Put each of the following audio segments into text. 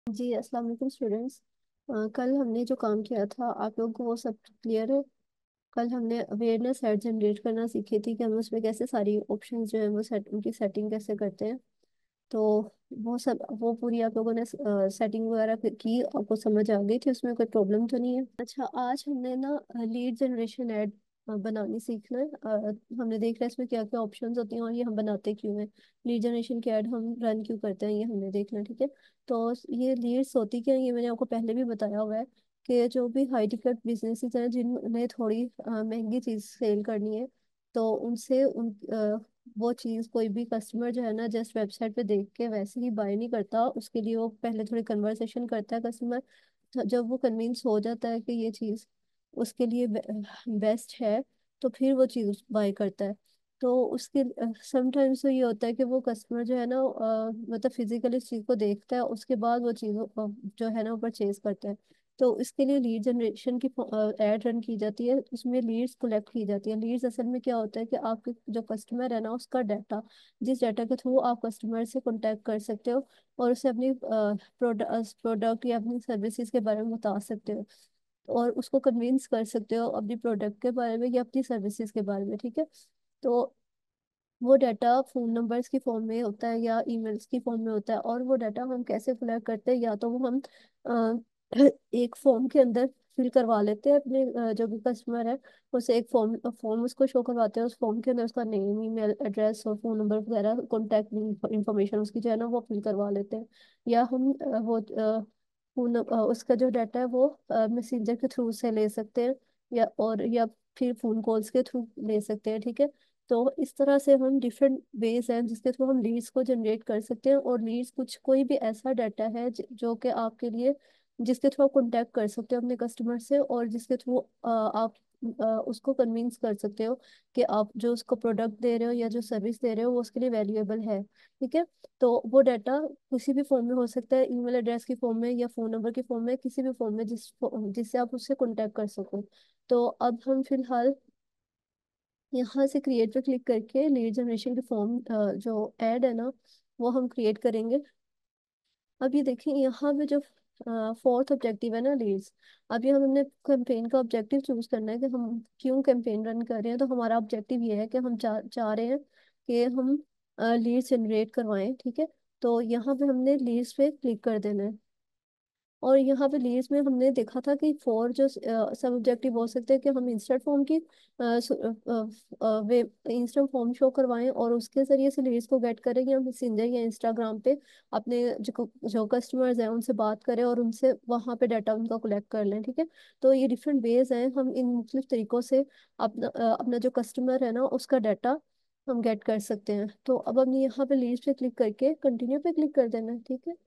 जी अस्सलाम वालेकुम स्टूडेंट्स। कल हमने जो काम किया था आप लोगों को वो सब क्लियर है। कल हमने अवेयरनेस सेट जनरेट करना सीखी थी कि हम उसमें कैसे सारी ऑप्शंस जो है वो सेट उनकी सेटिंग कैसे करते हैं। तो वो सब वो पूरी आप लोगों ने सेटिंग वगैरह की, आपको समझ आ गई थी, उसमें कोई प्रॉब्लम तो नहीं है। अच्छा, आज हमने ना लीड जनरेशन ऐड बनानी सीखना है। हमने देख रहा है इसमें क्या क्या ऑप्शंस होती हैं और ये हम बनाते क्यों हैं। लीड जनरेशन की ऐड हम रन क्यों करते हैं ये हमने देखना है, ठीक है। तो ये लीड्स होती क्या है ये मैंने आपको पहले भी बताया हुआ है कि जो भी हाई टिकट बिजनेसेस हैं जिन्हें थोड़ी महंगी चीज़ सेल करनी है, तो उनसे वो चीज़ कोई भी कस्टमर जो है ना जस्ट वेबसाइट पे देख के वैसे ही बाय नहीं करता, उसके लिए वो पहले थोड़ी कन्वर्सेशन करता है कस्टमर। जब वो कन्विंस हो जाता है कि ये चीज़ उसके लिए बेस्ट है, तो फिर वो चीज़ बाय करता है। तो उसके समटाइम्स तो ये होता है कि वो कस्टमर जो है ना मतलब फिजिकली इस चीज़ को देखता है, उसके बाद वो चीज़ जो है ना वो परचेज करता है। तो इसके लिए लीड जनरेशन की एड रन की जाती है, उसमें लीड्स कलेक्ट की जाती है। लीड्स असल में क्या होता है कि आपके जो कस्टमर है ना उसका डाटा, जिस डाटा के थ्रू आप कस्टमर से कांटेक्ट कर सकते हो और उसे अपनी प्रोडक्ट या अपनी सर्विसेज के बारे में बता सकते हो और उसको कन्विंस कर सकते हो अपनी प्रोडक्ट के बारे में या अपनी सर्विसेज के बारे में, ठीक है। तो वो डाटा फोन नंबर्स की फॉर्म में होता है या ईमेल्स की फॉर्म में होता है, और वो डाटा हम कैसे कलेक्ट करते हैं, या तो वो हम एक फॉर्म के अंदर फिल करवा लेते हैं अपने जो भी कस्टमर है उसे एक फॉर्म फॉर्म उसको शो करवाते हैं। उस फॉर्म के अंदर उसका नेम, ईमेल एड्रेस और फोन नंबर वगैरह कॉन्टैक्ट इंफॉर्मेशन उसकी जो है ना वो फिल करवा लेते हैं। या हम उसका जो डाटा है वो मैसेंजर के थ्रू से ले सकते हैं, या फिर फोन कॉल्स के थ्रू ले सकते हैं, ठीक है। तो इस तरह से हम डिफरेंट वेज हैं जिसके थ्रू हम लीड्स को जनरेट कर सकते हैं। और लीड्स कुछ कोई भी ऐसा डाटा है जो कि आपके लिए, जिसके थ्रू आप कांटेक्ट कर सकते हो अपने कस्टमर से और जिसके थ्रू आप उसको कन्विंस कर सकते हो कि आप जो उसको प्रोडक्ट दे रहे हो या जो सर्विस दे रहे हो वो उसके लिए वैल्यूएबल है, ठीक है। तो वो डाटा किसी भी फॉर्म में हो सकता है, ईमेल एड्रेस की फॉर्म में या फोन नंबर की फॉर्म में, किसी भी फॉर्म में जिससे आप उससे कांटेक्ट कर सको। तो अब हम फिलहाल यहाँ से क्रिएट पे क्लिक करके लीड जनरेशन के फॉर्म जो ऐड है ना वो हम क्रिएट करेंगे। अब ये देखिए यहाँ पे जो फोर्थ ऑब्जेक्टिव है ना लीड्स। अब ये हमने कैंपेन का ऑब्जेक्टिव चूज करना है कि हम क्यों कैंपेन रन कर रहे हैं। तो हमारा ऑब्जेक्टिव ये है कि हम चाह रहे हैं कि हम लीड्स जनरेट करवाएं, ठीक है। तो यहाँ पे हमने लीड्स पे क्लिक कर देना है। और यहाँ पे लीड्स में हमने देखा था कि फोर जो सब ऑब्जेक्टिव हो सकते हैं कि हम इंस्टेंट फॉर्म की वे इंस्टेंट फॉर्म शो करवाएं और उसके जरिए से लीड्स को गेट करें, या मैसेंजर या इंस्टाग्राम पे अपने जो कस्टमर्स हैं उनसे बात करें और उनसे वहाँ पे डाटा उनका कलेक्ट कर लें, ठीक है। तो ये डिफरेंट वेज हैं, हम इन मुख्तलिफ तरीकों से अपना जो कस्टमर है ना उसका डाटा हम गेट कर सकते हैं। तो अब हमने यहाँ पे लीड्स पे क्लिक करके कंटिन्यू पे क्लिक कर देना है, ठीक है।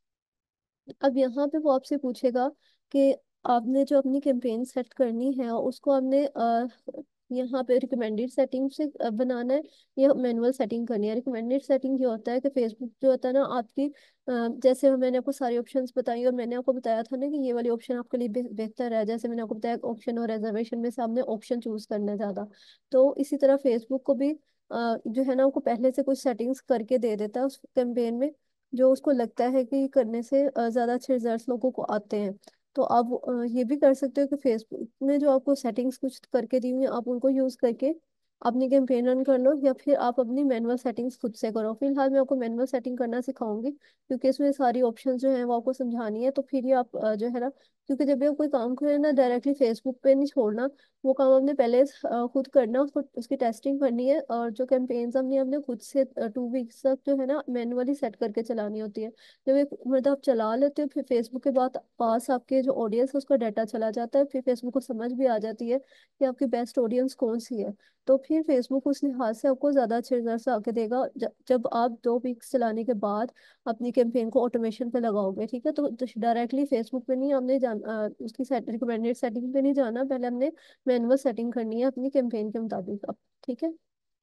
अब यहाँ पे वो आपसे पूछेगा कि आपने जो अपनी कैंपेन सेट करनी है उसको आपने यहाँ पे रिकमेंडेड सेटिंग से बनाना है या मैनुअल सेटिंग करनी है। रिकमेंडेड सेटिंग ये होता है कि फेसबुक जो होता है ना आपकी जैसे मैंने आपको सारी ऑप्शंस बताई और मैंने आपको बताया था ना कि ये वाली ऑप्शन आपके लिए बेहतर है, जैसे मैंने आपको बताया ऑप्शन और रिजर्वेशन में से आपने ऑप्शन चूज करना है ज़्यादा। तो इसी तरह फेसबुक को भी जो है ना आपको पहले से कुछ सेटिंग्स करके दे देता है उस कैंपेन में, जो उसको लगता है कि करने से ज़्यादा अच्छे रिजल्ट्स लोगों को आते हैं। तो आप ये भी कर सकते हो कि फेसबुक में जो आपको सेटिंग्स कुछ करके दी हुई हैं आप उनको यूज़ करके अपनी कैंपेन रन कर लो, या फिर आप अपनी मैनुअल सेटिंग्स खुद से करो। फिलहाल मैं आपको मैनुअल सेटिंग करना सिखाऊंगी क्योंकि इसमें सारी ऑप्शंस जो है वो आपको समझानी है। तो फिर ये आप जो है ना, क्योंकि जब भी आप कोई काम करें ना डायरेक्टली फेसबुक पे नहीं छोड़ना, वो काम आपने पहले खुद करना, उसको उसकी टेस्टिंग करनी है। और जो कैंपेन्स हमने अपने खुद से 2 वीक्स तक जो है ना मैनुअली सेट करके चलानी होती है। जब एक मतलब आप चला लेते हो फिर फेसबुक के बाद पास आपके जो ऑडियंस है उसका डाटा चला जाता है, फिर फेसबुक को समझ भी आ जाती है कि आपकी बेस्ट ऑडियंस कौन सी है। तो फिर फेसबुक उस लिहाज से आपको ज़्यादा अच्छे रिजल्ट आके देगा जब आप 2 वीक्स चलाने के बाद अपनी कैंपेन को ऑटोमेशन पे लगाओगे, ठीक है। तो डायरेक्टली फेसबुक पे नहीं हमने उसकी रिकमेंडेड सेटिंग पे नहीं जाना, पहले हमने मैनुअल सेटिंग करनी है अपनी कैंपेन के मुताबिक अब, ठीक है।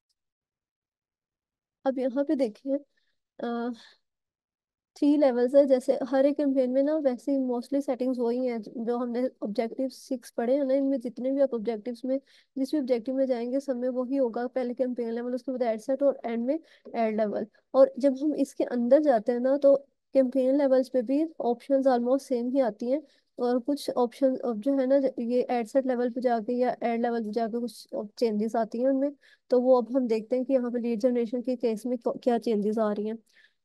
अब यहाँ पे देखिए 3 लेवल्स है, जैसे हर एक कैंपेन में ना वैसे ही मोस्टली सेटिंग्स वही हैं जो हमने ऑब्जेक्टिव 6 पढ़े हैं ना, इनमें जितने भी आप ऑब्जेक्टिव्स में जिस भी ऑब्जेक्टिव में जाएंगे सब में वही होगा, पहले कैंपेन लेवल उसके बाद एड सेट और एंड में एड लेवल। और जब हम इसके अंदर जाते हैं ना तो कैंपेन लेवल्स पे भी ऑप्शंस ऑलमोस्ट सेम ही आती हैं। और कुछ ऑप्शन जो है ना, ये एड सेट लेवल पे जाके या एड लेवल पे जाके कुछ चेंजेस आती हैं उनमें। तो वो अब हम देखते हैं कि यहाँ पे लीड जनरेशन के केस में क्या चेंजेस आ रही हैं।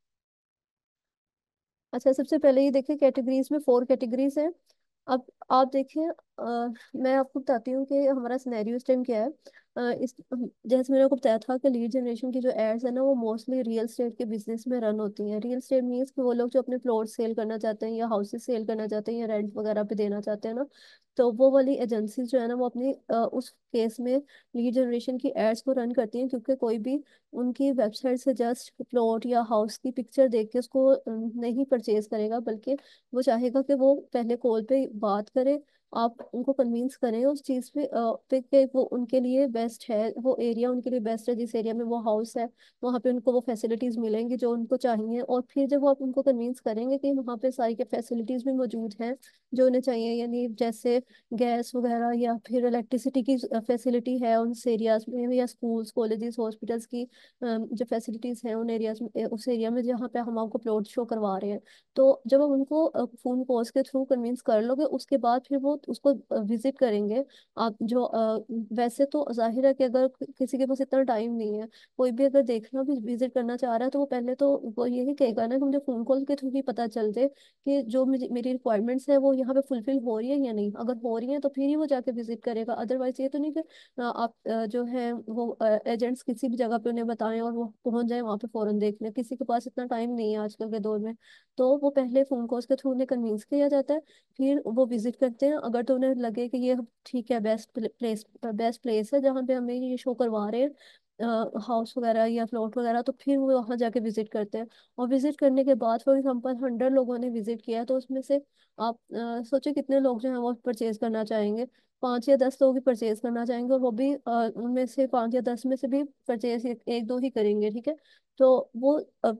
अच्छा, सबसे पहले ये देखिए, कैटेगरीज में 4 कैटेगरीज हैं। अब आप देखिए, मैं आपको बताती हूँ कि हमारा सिनेरियो इस टाइम क्या है। इस जैसे मैंने आपको बताया था कि लीड जनरेशन की जो एड्स है ना, वो मोस्टली रियल स्टेट के बिजनेस में रन होती हैं। रियल स्टेट मीन्स कि वो लोग जो अपने प्लॉट सेल करना चाहते हैं या हाउसेस सेल करना चाहते हैं या रेंट वगैरह पे देना चाहते हैं ना, तो वो वाली एजेंसीज जो है ना, वो अपनी उस केस में लीड जनरेशन की एड्स को रन करती हैं। क्योंकि कोई भी उनकी वेबसाइट से जस्ट प्लॉट या हाउस की पिक्चर देख के उसको नहीं परचेज करेगा, बल्कि वो चाहेगा कि वो पहले कॉल पे बात करे, आप उनको कन्विंस करें उस चीज़ पे कि वो उनके लिए बेस्ट है, वो एरिया उनके लिए बेस्ट है, जिस एरिया में वो हाउस है वहाँ पे उनको वो फैसिलिटीज़ मिलेंगी जो उनको चाहिए। और फिर जब वो आप उनको कन्विंस करेंगे कि वहाँ पे सारी के फैसिलिटीज़ भी मौजूद हैं जो उन्हें चाहिए, यानी जैसे गैस वगैरह या फिर इलेक्ट्रिसिटी की फैसिलिटी है उन एरियाज में, या स्कूल्स कॉलेजेस हॉस्पिटल्स की जो फैसिलिटीज़ हैं उन एरियाज में, उस एरिया में जहाँ पे हम आपको प्लॉट शो करवा रहे हैं। तो जब आप उनको फोन कॉल्स के थ्रू कन्विंस कर लोगे, उसके बाद फिर वो उसको विजिट करेंगे। आप जो वैसे तो जाहिर है कि अगर किसी के पास इतना टाइम नहीं है, कोई भी अगर देखना भी विजिट करना चाह रहा है, तो वो पहले तो वो यही कहेगा ना कि मुझे फोन कॉल के थ्रू ही पता चल जाए कि जो मेरी रिक्वायरमेंट्स है वो यहाँ पे फुलफिल हो रही है या नहीं। अगर हो रही है तो फिर ही वो जाके विजिट करेगा। अदरवाइज ये तो नहीं कि आप जो है वो एजेंट्स किसी भी जगह पे उन्हें बताएं और वो पहुंच जाए वहां पे फौरन देखने। किसी के पास इतना टाइम नहीं है आजकल के दौर में। तो वो पहले फोन कॉल्स के थ्रू उन्हें कन्विंस किया जाता है, फिर वो विजिट करते हैं। अगर तो उन्हें लगे कि ये ठीक है, बेस्ट प्लेस है जहाँ पे हमें ये शो करवा रहे हैं हाउस वगैरह या प्लॉट वगैरह, तो फिर वो वहाँ जाके विजिट करते हैं। और विजिट करने के बाद फॉर एग्जाम्पल 100 लोगों ने विजिट किया, तो उसमें से आप सोचे कितने लोग जो है वो परचेज करना चाहेंगे। 5 या 10 लोग ही परचेज करना चाहेंगे, और वो भी उनमें से 5 या 10 में से भी परचेज एक दो ही करेंगे, ठीक है। तो वो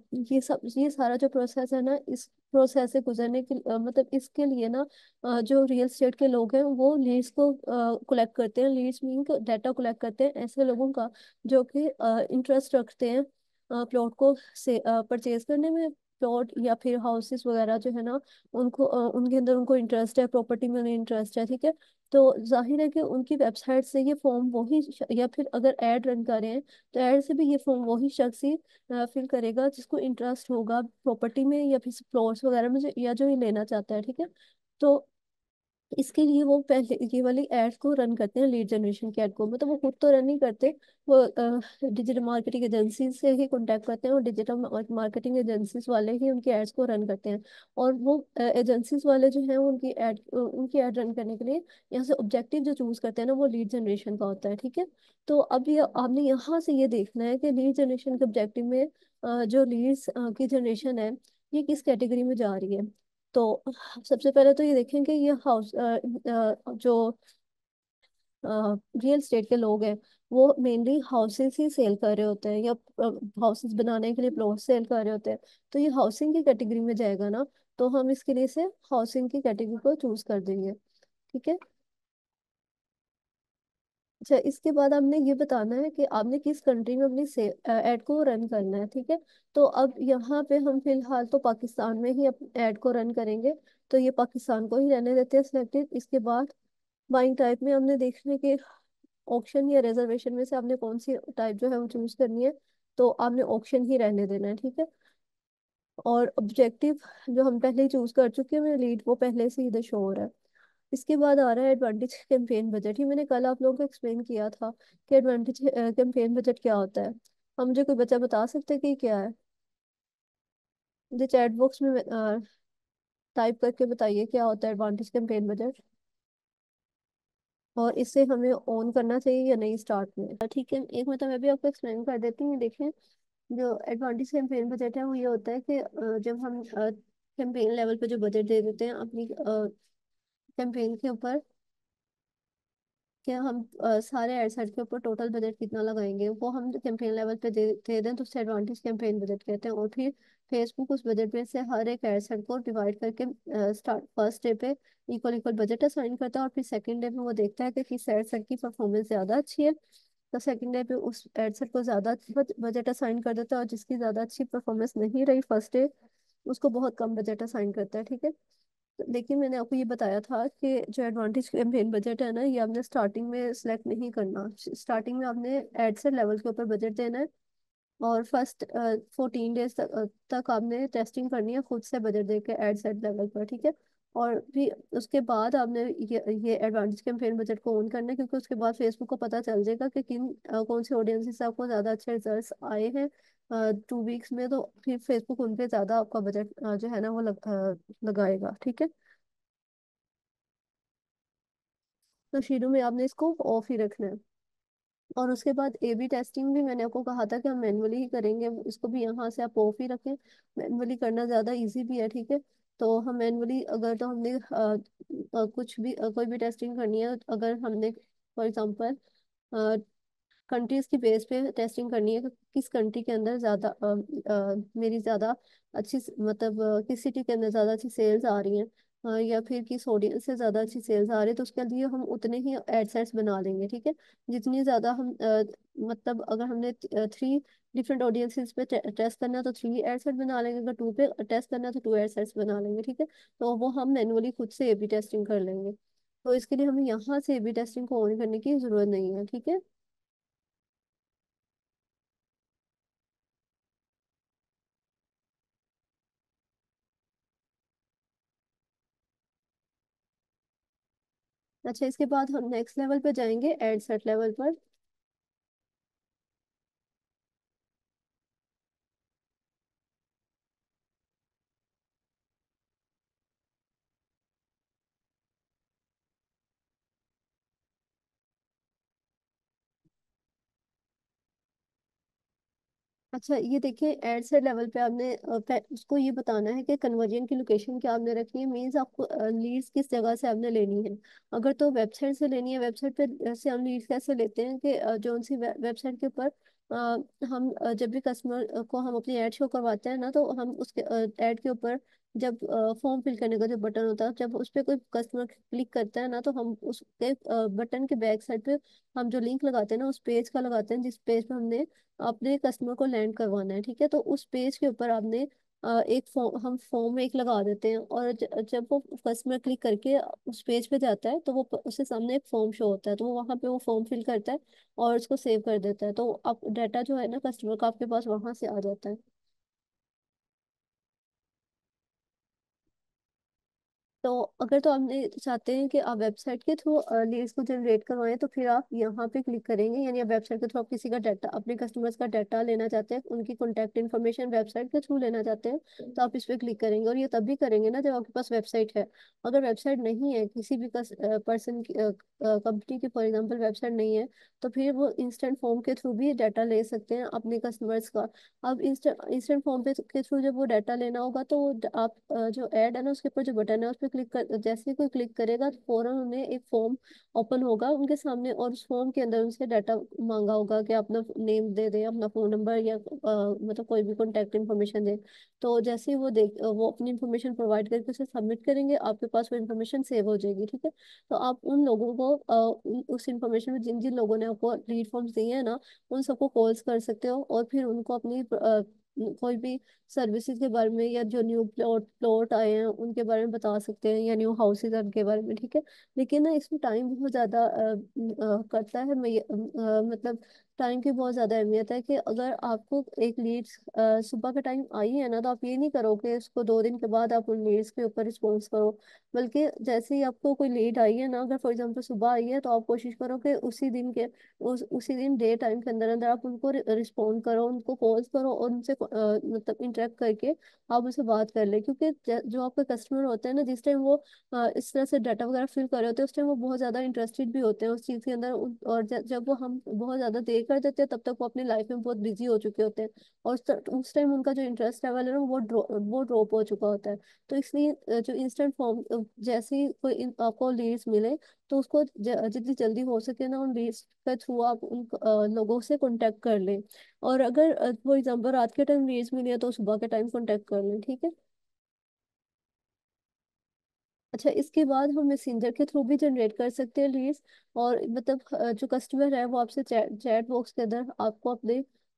ये सारा जो प्रोसेस है ना, इस प्रोसेस से गुजरने के मतलब इसके लिए ना जो रियल एस्टेट के लोग हैं वो लीड्स को कलेक्ट करते हैं। लीड्स मीन डाटा कलेक्ट करते हैं ऐसे लोगों का जो कि इंटरेस्ट रखते हैं प्लॉट को से परचेज करने में। प्लॉट या फिर हाउसेस वगैरह जो है ना, उनको उनके अंदर उनको इंटरेस्ट है, प्रॉपर्टी में उन्हें इंटरेस्ट है, ठीक है। तो जाहिर है कि उनकी वेबसाइट से ये फॉर्म वही या फिर अगर एड रन करें तो ऐड से भी ये फॉर्म वही शख्स ही फिल करेगा जिसको इंटरेस्ट होगा प्रॉपर्टी में या फिर प्लॉट्स वगैरह में, या जो ये लेना चाहता है, ठीक है। तो इसके लिए वो पहले ये वाली एड्स को रन करते हैं, लीड जनरेशन की एड को। मतलब वो खुद तो रन नहीं करते, वो डिजिटल मार्केटिंग एजेंसी से ही कांटेक्ट करते हैं, और डिजिटल मार्केटिंग एजेंसीज वाले ही उनकी एड्स को रन करते हैं। और वो एजेंसीज वाले जो हैं वो उनकी एड रन करने के लिए यहाँ से ऑब्जेक्टिव जो चूज करते हैं ना, वो लीड जनरेशन का होता है, ठीक है। तो अब ये आपने यहाँ से ये देखना है कि लीड जनरेशन के ऑब्जेक्टिव में जो लीड्स की जनरेशन है, ये किस कैटेगरी में जा रही है। तो सबसे पहले तो ये देखें कि ये जो रियल स्टेट के लोग हैं, वो मेनली हाउसेस ही सेल कर रहे होते हैं या हाउसेस बनाने के लिए प्लॉट सेल कर रहे होते हैं। तो ये हाउसिंग की कैटेगरी में जाएगा ना, तो हम इसके लिए से हाउसिंग की कैटेगरी को चूज कर देंगे, ठीक है। अच्छा, इसके बाद आपने ये बताना है कि आपने किस कंट्री में अपनी एड को रन करना है, ठीक है। तो अब यहाँ पे हम फिलहाल तो पाकिस्तान में ही एड को रन करेंगे। तो ये पाकिस्तान को ही रहने देते हैं सिलेक्टेड। इसके बाद बाइंग टाइप में हमने देखने के ऑक्शन या रिजर्वेशन में से आपने कौन सी टाइप जो है वो चूज करनी है। तो आपने ऑक्शन ही रहने देना है, ठीक है। और ऑब्जेक्टिव जो हम पहले ही चूज कर चुके हैं लीड, वो पहले से इधर शो हो रहा है। इसके बाद आ रहा है एडवांटेज कैंपेन बजट। ही मैंने कल आप लोगों को एक्सप्लेन किया था कि एडवांटेज कैंपेन बजट क्या होता है। हम मुझे कोई बच्चा बता सकते हैं कि क्या है? मुझे चैट बॉक्स में टाइप करके बताइए क्या होता है एडवांटेज कैंपेन बजट, और इसे हमें ऑन करना चाहिए या नहीं स्टार्ट में। ठीक है, एक मतलब मैं भी आपको एक्सप्लेन कर देती हूँ। देखें, जो एडवांटेज कैंपेन बजट है वो ये होता है कि जब हम कैंपेन लेवल पे जो बजट दे देते हैं अपनी कैंपेन के ऊपर, क्या हम सारे एडसेट के ऊपर टोटल बजट कितना लगाएंगे वो हम कैंपेन लेवल पे दे दें, तो उससे एडवांटेज कैंपेन बजट कहते हैं। और फिर फेसबुक उस बजट में से हर एक एडसेट को डिवाइड करके स्टार्ट फर्स्ट डे पे इक्वल इक्वल बजट असाइन करता है, और फिर सेकंड डे पे वो देखता है कि किस एडसेट की परफॉर्मेंस ज़्यादा अच्छी है, तो सेकंड डे पे उस एडसेट को ज़्यादा बजट असाइन कर देता है। और जिसकी ज़्यादा अच्छी परफॉर्मेंस नहीं रही फर्स्ट डे, उसको बहुत कम बजट असाइन करता है, ठीक है। लेकिन मैंने आपको ये बताया था कि जो एडवांटेज कैंपेन बजट है ना, ये आपने स्टार्टिंग में सेलेक्ट नहीं करना। स्टार्टिंग में आपने एड से लेवल के ऊपर बजट देना है, और फर्स्ट 14 डेज तक आपने टेस्टिंग करनी है खुद से बजट दे के एड सेट लेवल पर, ठीक है। और फिर उसके बाद आपने ये एडवांटेज कैंपेन बजट को ऑन करना है, क्योंकि उसके बाद फेसबुक को पता चल जाएगा कि कौन सी ऑडियंस से आपको ज़्यादा अच्छे रिजल्ट्स आए हैं 2 वीक्स में। तो फिर फेसबुक उन पे ज़्यादा आपका बजट जो है ना वो लगाएगा, ठीक है। तो शुरू में आपने इसको ऑफ ही रखना है। और उसके बाद ए बी टेस्टिंग भी मैंने आपको कहा था कि हम मैनुअली ही करेंगे, इसको भी यहाँ से आप ऑफ ही रखें। मैनुअली करना ज़्यादा इजी भी है, ठीक है। तो हम मैनुअली अगर तो हमने कुछ भी कोई भी टेस्टिंग करनी है, अगर हमने फॉर एग्जांपल कंट्रीज की बेस पे टेस्टिंग करनी है कि किस कंट्री के अंदर ज़्यादा मेरी ज़्यादा अच्छी मतलब किस सिटी के अंदर ज़्यादा अच्छी सेल्स आ रही हैं, या फिर किस ऑडियंस से ज़्यादा अच्छी सेल्स आ रही है, तो उसके लिए हम उतने ही एड सेट्स बना लेंगे, ठीक है। जितनी ज़्यादा हम मतलब अगर हमने 3 डिफरेंट ऑडियंसेस पे टेस्ट करना है तो 3 एड सेट बना लेंगे, अगर 2 पे टेस्ट करना है तो 2 एड सेट्स बना लेंगे, ठीक है। तो वो हम मैनुअली खुद से ए बी टेस्टिंग कर लेंगे। तो इसके लिए हमें यहाँ से ए बी टेस्टिंग को ऑन करने की जरूरत नहीं है, ठीक है। अच्छा, इसके बाद हम नेक्स्ट लेवल पे जाएंगे, एड सेट लेवल पर। अच्छा, ये देखिए एड सेट लेवल पे आपने उसको ये बताना है कि कन्वर्जन की लोकेशन क्या आपने रखनी है, मीन्स आपको लीड्स किस जगह से आपने लेनी है। अगर तो वेबसाइट से लेनी है, वेबसाइट पे से हम लीड्स कैसे लेते हैं कि जो सी वेबसाइट के ऊपर हम जब भी कस्टमर को हम अपनी ऐड शो करवाते हैं ना, तो हम उसके ऐड के ऊपर जब फॉर्म फिल करने का जो बटन होता है, जब उस पर कोई कस्टमर क्लिक करता है ना, तो हम उसके बटन के बैक साइड पे हम जो लिंक लगाते हैं ना, उस पेज का लगाते हैं जिस पेज पे हमने अपने कस्टमर को लैंड करवाना है, ठीक है। तो उस पेज के ऊपर आपने एक फॉर्म, हम फॉर्म एक लगा देते हैं, और जब वो कस्टमर क्लिक करके उस पेज पे जाता है तो वो उसके सामने एक फॉर्म शो होता है, तो वो वहाँ पे वो फॉर्म फिल करता है और उसको सेव कर देता है, तो आप डाटा जो है ना कस्टमर का आपके पास वहां से आ जाता है। तो अगर तो आपने चाहते हैं कि आप वेबसाइट के थ्रू लीड्स को जनरेट करवाएं, तो फिर आप यहाँ पे क्लिक करेंगे, यानी आप वेबसाइट के थ्रू आप किसी का डाटा, अपने कस्टमर्स का डाटा लेना चाहते हैं, उनकी कॉन्टैक्ट इन्फॉर्मेशन वेबसाइट के थ्रू लेना चाहते हैं, तो आप इस पे क्लिक करेंगे। और ये तब भी करेंगे ना जब आपके पास वेबसाइट है। अगर वेबसाइट नहीं है, किसी भी पर्सन की कंपनी की फॉर एग्जाम्पल वेबसाइट नहीं है, तो फिर वो इंस्टेंट फॉर्म के थ्रू भी डाटा ले सकते हैं अपने कस्टमर्स का। अब इंस्टेंट इंस्टेंट फॉर्म पे के थ्रू जब वो डाटा लेना होगा, तो आप जो ऐड है ना उसके ऊपर जो बटन है उस पर क्लिक कर, जैसे ही कोई क्लिक करेगा तो फौरन उन्हें एक फॉर्म ओपन होगा उनके सामने, और उस फॉर्म के अंदर उनसे डाटा मांगा होगा कि अपना नेम दे दे, अपना फोन नंबर, या मतलब कोई भी कॉन्टैक्ट इन्फॉर्मेशन दे। तो जैसे ही वो अपनी इन्फॉर्मेशन प्रोवाइड करके उसे सबमिट करेंगे, आपके पास वो इन्फॉर्मेशन सेव हो जाएगी, ठीक है। तो आप उन लोगों को उस इन्फॉर्मेशन में जिन जिन लोगों ने आपको लीड फॉर्म्स दिए हैं ना, उन सबको कॉल्स कर सकते हो, और फिर उनको अपनी कोई भी सर्विसेज के बारे में, या जो न्यू प्लॉट प्लॉट आए हैं उनके बारे में बता सकते हैं, या न्यू हाउसेज उनके बारे में, ठीक है। लेकिन ना इसमें टाइम बहुत ज़्यादा करता है। मैं मतलब टाइम की बहुत ज़्यादा अहमियत है कि अगर आपको एक लीड सुबह के टाइम आई है ना, तो आप ये नहीं करो कि उसको 2 दिन के बाद आप उन लीड्स के ऊपर रिस्पॉन्स करो। बल्कि जैसे ही आपको कोई लीड आई है ना, अगर फॉर एग्जाम्पल सुबह आई है, तो आप कोशिश करो कि उसी दिन डे टाइम के अंदर अंदर आप उनको रिस्पॉन्ड करो, उनको कॉल्स करो, और उनसे मतलब इंटरेक्ट करके आप उनसे बात कर ले। क्योंकि जो आपके कस्टमर होते हैं ना, जिस टाइम वो इस तरह से डाटा वगैरह फिल कर रहे होते हैं, उस टाइम वो बहुत ज़्यादा इंटरेस्टेड भी होते हैं उस चीज़ के अंदर। और जब वो हम बहुत ज़्यादा देर कर देते हैं, तब तक वो अपनी लाइफ में बहुत बिजी हो चुके होते हैं, और उस टाइम उनका जो इंटरेस्ट लेवल है ना वो ड्रॉप हो चुका होता है। तो इसलिए जो इंस्टेंट फॉर्म, जैसे ही कोई आपको लीड्स मिले, तो उसको जितनी जल्दी हो सके ना उन लीड्स के थ्रू आप उन लोगों से कांटेक्ट कर लें। और अगर फॉर एग्जांपल रात के टाइम लीड्स मिली है, तो सुबह के टाइम कांटेक्ट कर लें, ठीक है। अच्छा, इसके बाद हम मैसेंजर के थ्रू भी जनरेट कर सकते हैं लीड्स। और मतलब जो कस्टमर है वो आपसे चैट चैट बॉक्स के अंदर आपको अपने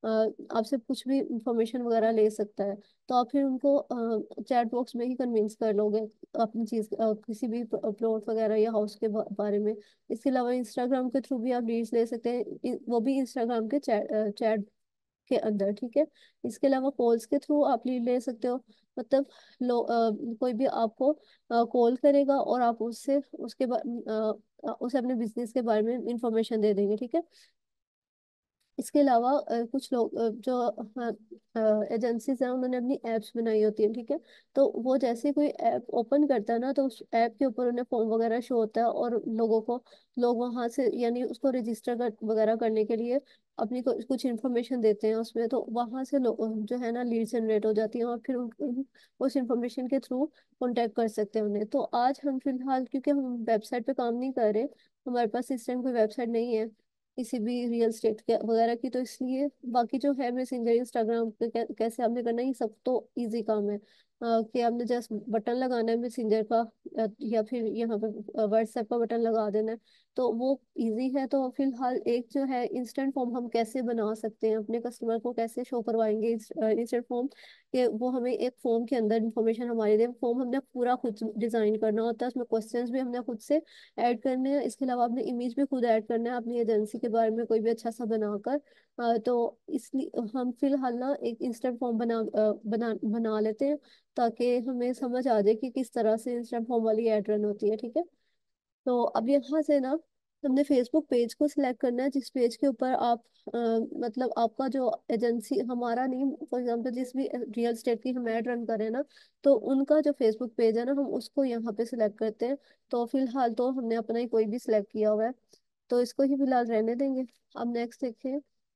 आपसे कुछ भी इंफॉर्मेशन वगैरह ले सकता है। तो आप फिर उनको चैट बॉक्स में ही कन्विंस कर लोगे अपनी चीज, किसी भी प्लॉट वगैरह या हाउस के बारे में। इसके अलावा इंस्टाग्राम के थ्रू भी आप लीड्स ले सकते हैं, वो भी इंस्टाग्राम के चैट चैट के अंदर, ठीक है। इसके अलावा कॉल्स के थ्रू आप लीड ले सकते हो। मतलब कोई भी आपको कॉल करेगा और आप उससे उसे अपने बिजनेस के बारे में इंफॉर्मेशन दे देंगे, ठीक है। इसके अलावा कुछ लोग जो एजेंसीज हैं उन्होंने अपनी एप्स बनाई होती है, ठीक है। तो वो जैसे कोई ऐप ओपन करता है ना, तो उस ऐप के ऊपर उन्हें फॉर्म वगैरह शो होता है, और लोग वहां से यानी उसको रजिस्टर वगैरह करने के लिए अपनी कुछ इन्फॉर्मेशन देते हैं उसमें, तो वहां से जो है ना लीड जनरेट हो जाती है, और फिर उस इन्फॉर्मेशन के थ्रू कांटेक्ट कर सकते हैं उन्हें। तो आज हम फिलहाल, क्योंकि हम वेबसाइट पे काम नहीं कर रहे, हमारे पास इस टाइम कोई वेबसाइट नहीं है किसी भी रियल स्टेट के वगैरह की, तो इसलिए बाकी जो है मैसेंजर इंस्टाग्राम पे कैसे आपने करना है, ये सब तो इजी काम है। कि आपने जस्ट बटन लगाना है मैसेंजर का, या फिर यहाँ पे व्हाट्सएप का बटन लगा देना है, तो वो इजी है। तो फिलहाल एक जो है इंस्टेंट फॉर्म हम कैसे बना सकते हैं, अपने कस्टमर को कैसे शो करवाएंगे इंस्टेंट फॉर्म, कि वो हमें एक फॉर्म के अंदर इंफॉर्मेशन हमारी दे। फॉर्म हमने पूरा खुद डिजाइन करना होता है, उसमें क्वेश्चंस भी हमने खुद से ऐड करने हैं। इसके अलावा आपने इमेज भी खुद ऐड करना है अपनी एजेंसी के बारे में कोई भी अच्छा सा बनाकर। तो इसलिए हम फिलहाल ना एक इंस्टेंट फॉर्म बना लेते हैं, ताकि हमें समझ आ जाए कि किस तरह से इंस्टेंट फॉर्म वाली ऐड रन होती है, ठीक है। तो अब यहाँ से ना हमने फेसबुक पेज को सिलेक्ट करना है, जिस पेज के ऊपर आप मतलब आपका जो एजेंसी, हमारा नहीं, फॉर एग्जांपल जिस भी रियल स्टेट की हम ऐड रन करें ना, तो उनका जो फेसबुक पेज है ना, हम उसको यहाँ पे सिलेक्ट करते हैं। तो फिलहाल तो हमने अपना ही कोई भी सिलेक्ट किया हुआ है, तो इसको ही फिलहाल रहने देंगे। अब नेक्स्ट देखें।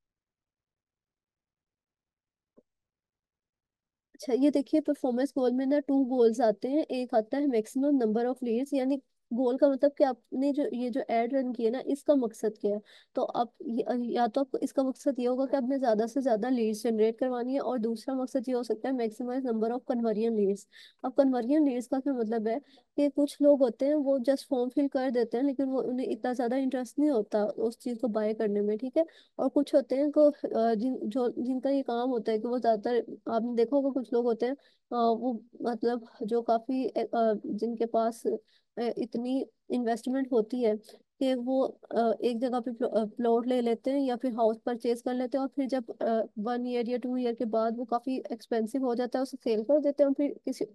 अच्छा, ये देखिए परफॉर्मेंस गोल में ना टू गोल्स आते हैं। एक आता है मैक्सिमम नंबर ऑफ लीड्स, यानी गोल का मतलब कि आपने जो ये जो एड रन किया ना, इसका मकसद क्या है। तो आप या तो आपको इसका मकसद ये होगा कि आपने ज्यादा से ज्यादा लीड्स जनरेट करवानी है, और दूसरा मकसद ये हो सकता है maximise number of conversion leads. अब कन्वर्जन लीड्स का क्या मतलब है, कि कुछ लोग होते हैं वो जस्ट फॉर्म फिल कर देते हैं, लेकिन वो उन्हें इतना ज्यादा इंटरेस्ट नहीं होता उस चीज को बाय करने में, ठीक है। और कुछ होते हैं को जिनका ये काम होता है कि वो ज्यादातर, आपने देखा होगा कुछ लोग होते हैं वो मतलब जो काफी जिनके पास इतनी इन्वेस्टमेंट होती है कि वो एक जगह पे प्लॉट ले लेते हैं या फिर हाउस परचेज कर लेते हैं, और फिर जब 1 ईयर या 2 ईयर के बाद वो काफी एक्सपेंसिव हो जाता है, उसे सेल कर देते हैं, और फिर किसी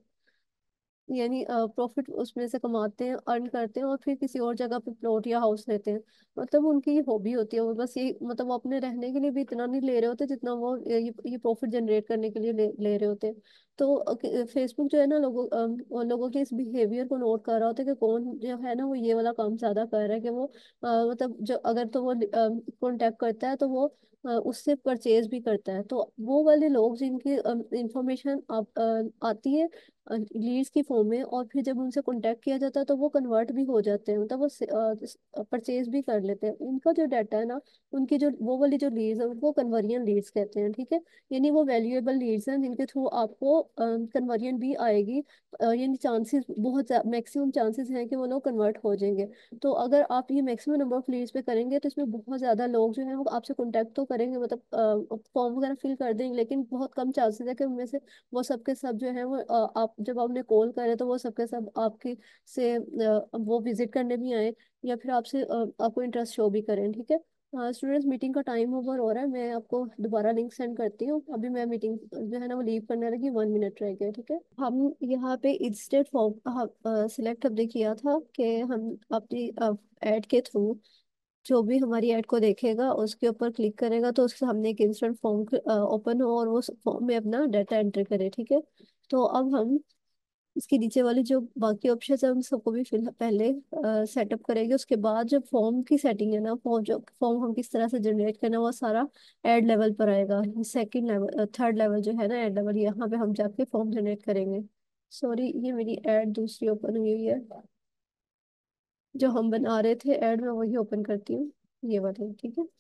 यानी प्रॉफिट उसमें से कमाते हैं, अर्न करते हैं, और फिर किसी और जगह पे प्लॉट या हाउस लेते हैं। मतलब उनकी ये हॉबी होती है, वो बस ये मतलब वो अपने रहने के लिए भी इतना नहीं ले रहे होते जितना वो ये प्रॉफिट जनरेट करने के लिए ले रहे होते हैं। तो फेसबुक जो है ना, लोगों के इस बिहेवियर को नोट कर रहा होता है कि कौन जो है ना वो ये वाला काम ज्यादा कर रहा है, कि वो मतलब जो अगर तो वो कॉन्टेक्ट करता है तो वो उससे परचेज भी करता है। तो वो वाले लोग जिनकी इंफॉर्मेशन आती है लीड्स की फॉर्म में, और फिर जब उनसे कांटेक्ट किया जाता है तो वो कन्वर्ट भी हो जाते हैं, मतलब वो परचेज भी कर लेते हैं। उनका जो डाटा है ना, उनकी जो वो वाली जो लीड्स है उनको कन्वर्जन लीड्स कहते हैं, ठीक है। यानी वो वैल्यूएबल लीड्स हैं जिनके थ्रू आपको कन्वर्जन भी आएगी। यानी चांसेस बहुत मैक्सिमम चांसेस हैं कि वो लोग कन्वर्ट हो जाएंगे। तो अगर आप ये मैक्सिमम नंबर ऑफ लीड्स पे करेंगे, तो इसमें बहुत ज्यादा लोग जो है वो आपसे कांटेक्ट तो करेंगे, मतलब फॉर्म वगैरह फिल कर देंगे, लेकिन बहुत कम चांसेस है कि उनमें से वो सबके सब जो है वो आप जब आपने कॉल करे तो वो सबके सब आपकी से वो विजिट करने भी आए, या फिर आपसे आपको इंटरेस्ट शो भी करें, ठीक है। स्टूडेंट्स, मीटिंग का टाइम ओवर हो रहा है, मैं आपको दोबारा लिंक सेंड करती हूँ। अभी मैं मीटिंग जो है ना वो लीव करने लगी, 1 मिनट रह गया, ठीक है। हम यहाँ पे इंस्टेंट फॉर्म सिलेक्ट हमने किया था कि हम अपनी ऐड के थ्रू जो भी हमारी ऐड को देखेगा उसके ऊपर क्लिक करेगा, तो उसके सामने एक इंस्टेंट फॉर्म ओपन हो और वो फॉर्म में अपना डाटा एंटर करे, ठीक है। तो अब हम इसके नीचे वाली जो बाकी ऑप्शन है उन सबको भी फिलहाल पहले सेटअप करेंगे। उसके बाद जो फॉर्म की सेटिंग है ना, फॉर्म हम किस तरह से जनरेट करना है, वो सारा एड लेवल पर आएगा। सेकंड लेवल, थर्ड लेवल जो है ना एड लेवल, यहाँ पे हम जाके फॉर्म जनरेट करेंगे। सॉरी, ये मेरी ऐड दूसरी ओपन हुई हुई है, जो हम बना रहे थे ऐड में वही ओपन करती हूँ, ये वाली, ठीक है।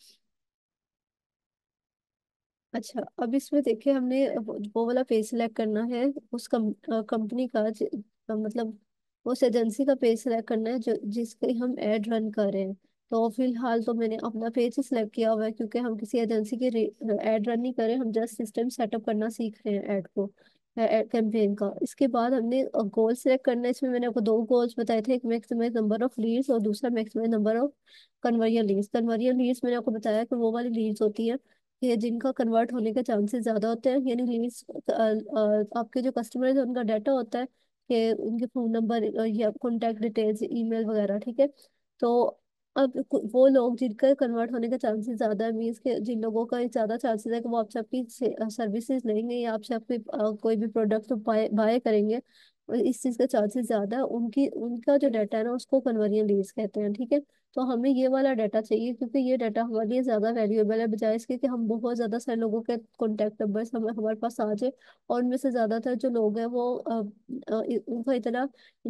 अच्छा, अब इसमें देखिए हमने वो वाला पेज सिलेक्ट करना है, उस कंपनी का मतलब उस एजेंसी का पेज सिलेक्ट करना है जो जिसके हम ऐड रन कर रहे हैं, तो फिलहाल तो मैंने अपना पेज ही सिलेक्ट किया हुआ है, क्योंकि हम किसी एजेंसी के ऐड रन नहीं कर रहे, हम जस्ट सिस्टम सेटअप करना सीख रहे हैं ऐड को, ऐड कैंपेन का। इसके बाद हमने गोल सिलेक्ट करना है। इसमें मैंने आपको दो गोल्स बताए थे, एक मैक्सिमाइज नंबर ऑफ लीड्स और दूसरा maximise number of conversion leads. Conversion leads मैंने आपको बताया कि वो वाली लीड्स होती हैं कि जिनका कन्वर्ट होने के चांसेस ज्यादा होते हैं, यानी लीड्स आपके जो कस्टमर है उनका डाटा होता है कि उनके फोन नंबर या कॉन्टैक्ट डिटेल्स, ईमेल वगैरह, ठीक है। तो अब वो लोग जिनका कन्वर्ट होने का चांसेस ज्यादा है, मीन्स के जिन लोगों का ज्यादा चांसेस है कि वो आपसे आपकी सर्विसेज लेंगे या आपसे आपकी कोई भी प्रोडक्ट बाय बाय करेंगे, और इस चीज का चांसेस ज्यादा है, उनकी उनका जो डाटा है ना उसको कन्वर्जन लीड्स कहते हैं, ठीक है। तो हमें ये वाला डाटा चाहिए, क्योंकि ये डाटा हमारे लिए ज्यादा वैल्यूएबल है, बजाय इसके कि हम बहुत ज्यादा सारे लोगों के कॉन्टैक्ट नंबर्स हमारे पास आ जाए, और उनमें से ज्यादातर जो लोग हैं वो उनका इतना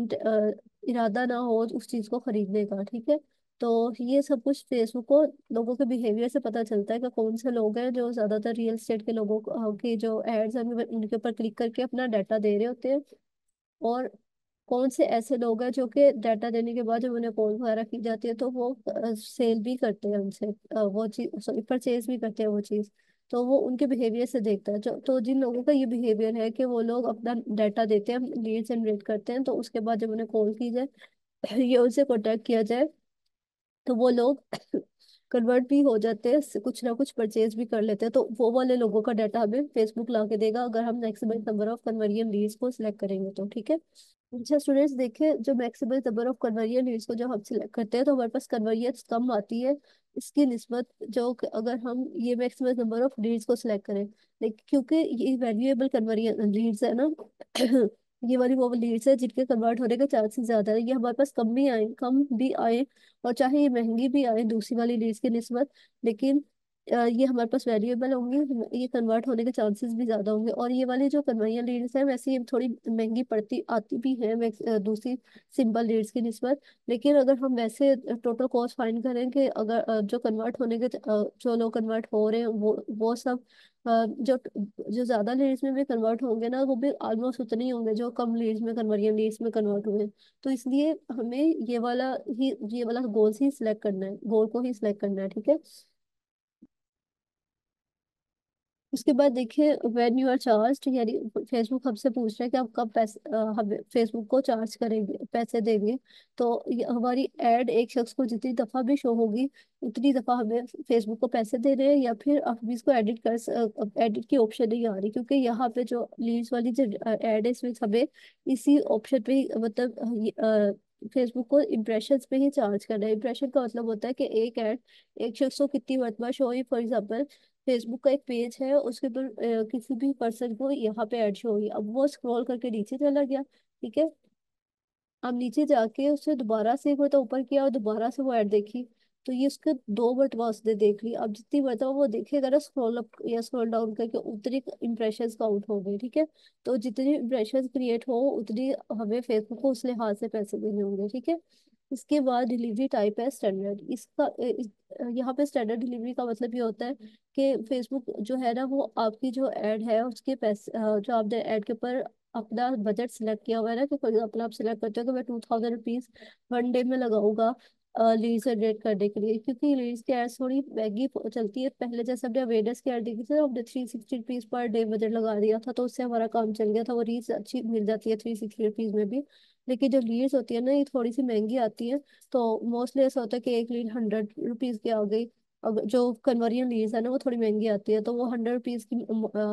इरादा ना हो उस चीज को खरीदने का, ठीक है। तो ये सब कुछ फेसबुक को लोगों के बिहेवियर से पता चलता है कि कौन से लोग हैं जो ज्यादातर रियल एस्टेट के लोगों की जो एड्स हैं उनके ऊपर क्लिक करके अपना डाटा दे रहे होते हैं, और कौन से ऐसे लोग हैं जो कि डाटा देने के बाद जब उन्हें कॉल वगैरह की जाती है तो वो सेल भी करते हैं उनसे, वो चीज सॉरी परचेज भी करते हैं वो चीज। तो वो उनके बिहेवियर से देखता है, जो तो जिन लोगों का ये बिहेवियर है कि वो लोग अपना डाटा देते हैं, लीड जनरेट करते हैं, तो उसके बाद जब उन्हें कॉल की जाए या उनसे कॉन्टेक्ट किया जाए तो वो लोग कन्वर्ट भी हो जाते हैं, कुछ ना कुछ परचेज भी कर लेते हैं। तो वो वाले लोगों का डाटा हमें फेसबुक ला के देगा अगर हम maximum number of conversion leads को सिलेक्ट करेंगे तो, ठीक है। अच्छा स्टूडेंट्स, देखिए जो maximum number of conversion leads को जब हम सिलेक्ट करते हैं तो हमारे पास कन्वर्जन कम आती है, इसकी निस्बत जो अगर हम ये मैक्सिमम नंबर ऑफ लीड्स को सिलेक्ट करें। लेकिन क्योंकि ये वैल्यूएबल कन्वर्जन लीड्स है ना ये वाली वो लीड्स है जिनके कन्वर्ट होने के चांसेस ज्यादा है, ये हमारे पास कम भी आए और चाहे ये महंगी भी आए दूसरी वाली लीड्स की निस्बत, लेकिन ये हमारे पास वैल्यूएबल होंगी, ये कन्वर्ट होने के चांसेस भी ज्यादा होंगे। और ये वाली जो कन्वर्जन लीड्स है वैसे ये थोड़ी महंगी पड़ती आती भी है दूसरी सिंपल लीड्स की निस्बत, लेकिन अगर हम वैसे टोटल कॉस्ट फाइंड करें कि अगर जो कन्वर्ट होने के जो लोग कन्वर्ट हो रहे हैं वो सब जो जो ज्यादा लीड्स में भी कन्वर्ट होंगे ना वो भी ऑलमोस्ट उतने ही होंगे जो कम लीड्स में कन्वर्जन लीड्स में कन्वर्ट हुए हैं। तो इसलिए हमें ये वाला गोल्स ही सिलेक्ट करना है, गोल को ही सिलेक्ट करना है, ठीक है। उसके बाद देखिए व्हेन यू आर चार्ज, यानी फेसबुक हमसे पूछ रहा है कि आप कब पैसे हम फेसबुक को चार्ज करेंगे, पैसे देंगे। तो हमारी एड एक शख्स को जितनी दफा भी शो होगी उतनी दफा हमें फेसबुक को पैसे देने हैं, या फिर आप भी इसको एडिट की ऑप्शन नहीं आ रही, क्योंकि यहाँ पे जो लीड्स वाली जो एड है इसमें हमें इसी ऑप्शन पे ही मतलब फेसबुक को इम्प्रेशंस पे ही चार्ज करना है। इम्प्रेशन का मतलब होता है कि एक एड एक शख्स को कितनी मरतबा शो हुई, फॉर एग्जाम्पल फेसबुक का एक पेज है उसके ऊपर किसी भी पर्सन को यहाँ पे ऐड शो हुई, अब वो स्क्रॉल करके नीचे चला गया, ठीक है। अब नीचे जाके उसने दोबारा से एक मतलब ऊपर किया और दोबारा से वो ऐड देखी, तो ये उसके दो मरतबा उसने देख ली। अब जितनी मरतबा वो देखेगा ना स्क्रॉल अप या स्क्रॉल डाउन करके उतनी इम्प्रेशंस काउंट हो गए, ठीक है। तो जितनी इम्प्रेशंस क्रिएट हो उतनी हमें फेसबुक को उस लिहाज से पैसे देने होंगे, ठीक है। इसके बाद डिलीवरी टाइप है स्टैंडर्ड, यहाँ पे स्टैंडर्ड डिलीवरी का मतलब ये होता है कि फेसबुक जो है ना वो आपकी जो ऐड है उसके पैसे जो आपने ऐड के ऊपर अपना बजट सिलेक्ट किया हुआ है ना, कि फॉर एग्जाम्पल आप सिलेक्ट करते हो कि मैं 2000 रुपीज वन डे में लगाऊंगा लीड जनरेट करने के लिए, क्योंकि लीड्स की एड्स थोड़ी महंगी चलती है। पहले जैसे हमने अवेयरनेस की एड देखी थी तो हमने 360 रुपीज पर डे बजट लगा दिया था, तो उससे हमारा काम चल गया था, वो रीच अच्छी मिल जाती है 360 रुपीज में भी। लेकिन जो लीड्स होती है ना ये थोड़ी सी महंगी आती है, तो मोस्टली ऐसा होता है कि एक लीड 100 रुपीज की आ गई। अब जो कन्वर्जन लीड्स है ना वो थोड़ी महंगी आती है, तो वो 100 रुपीज की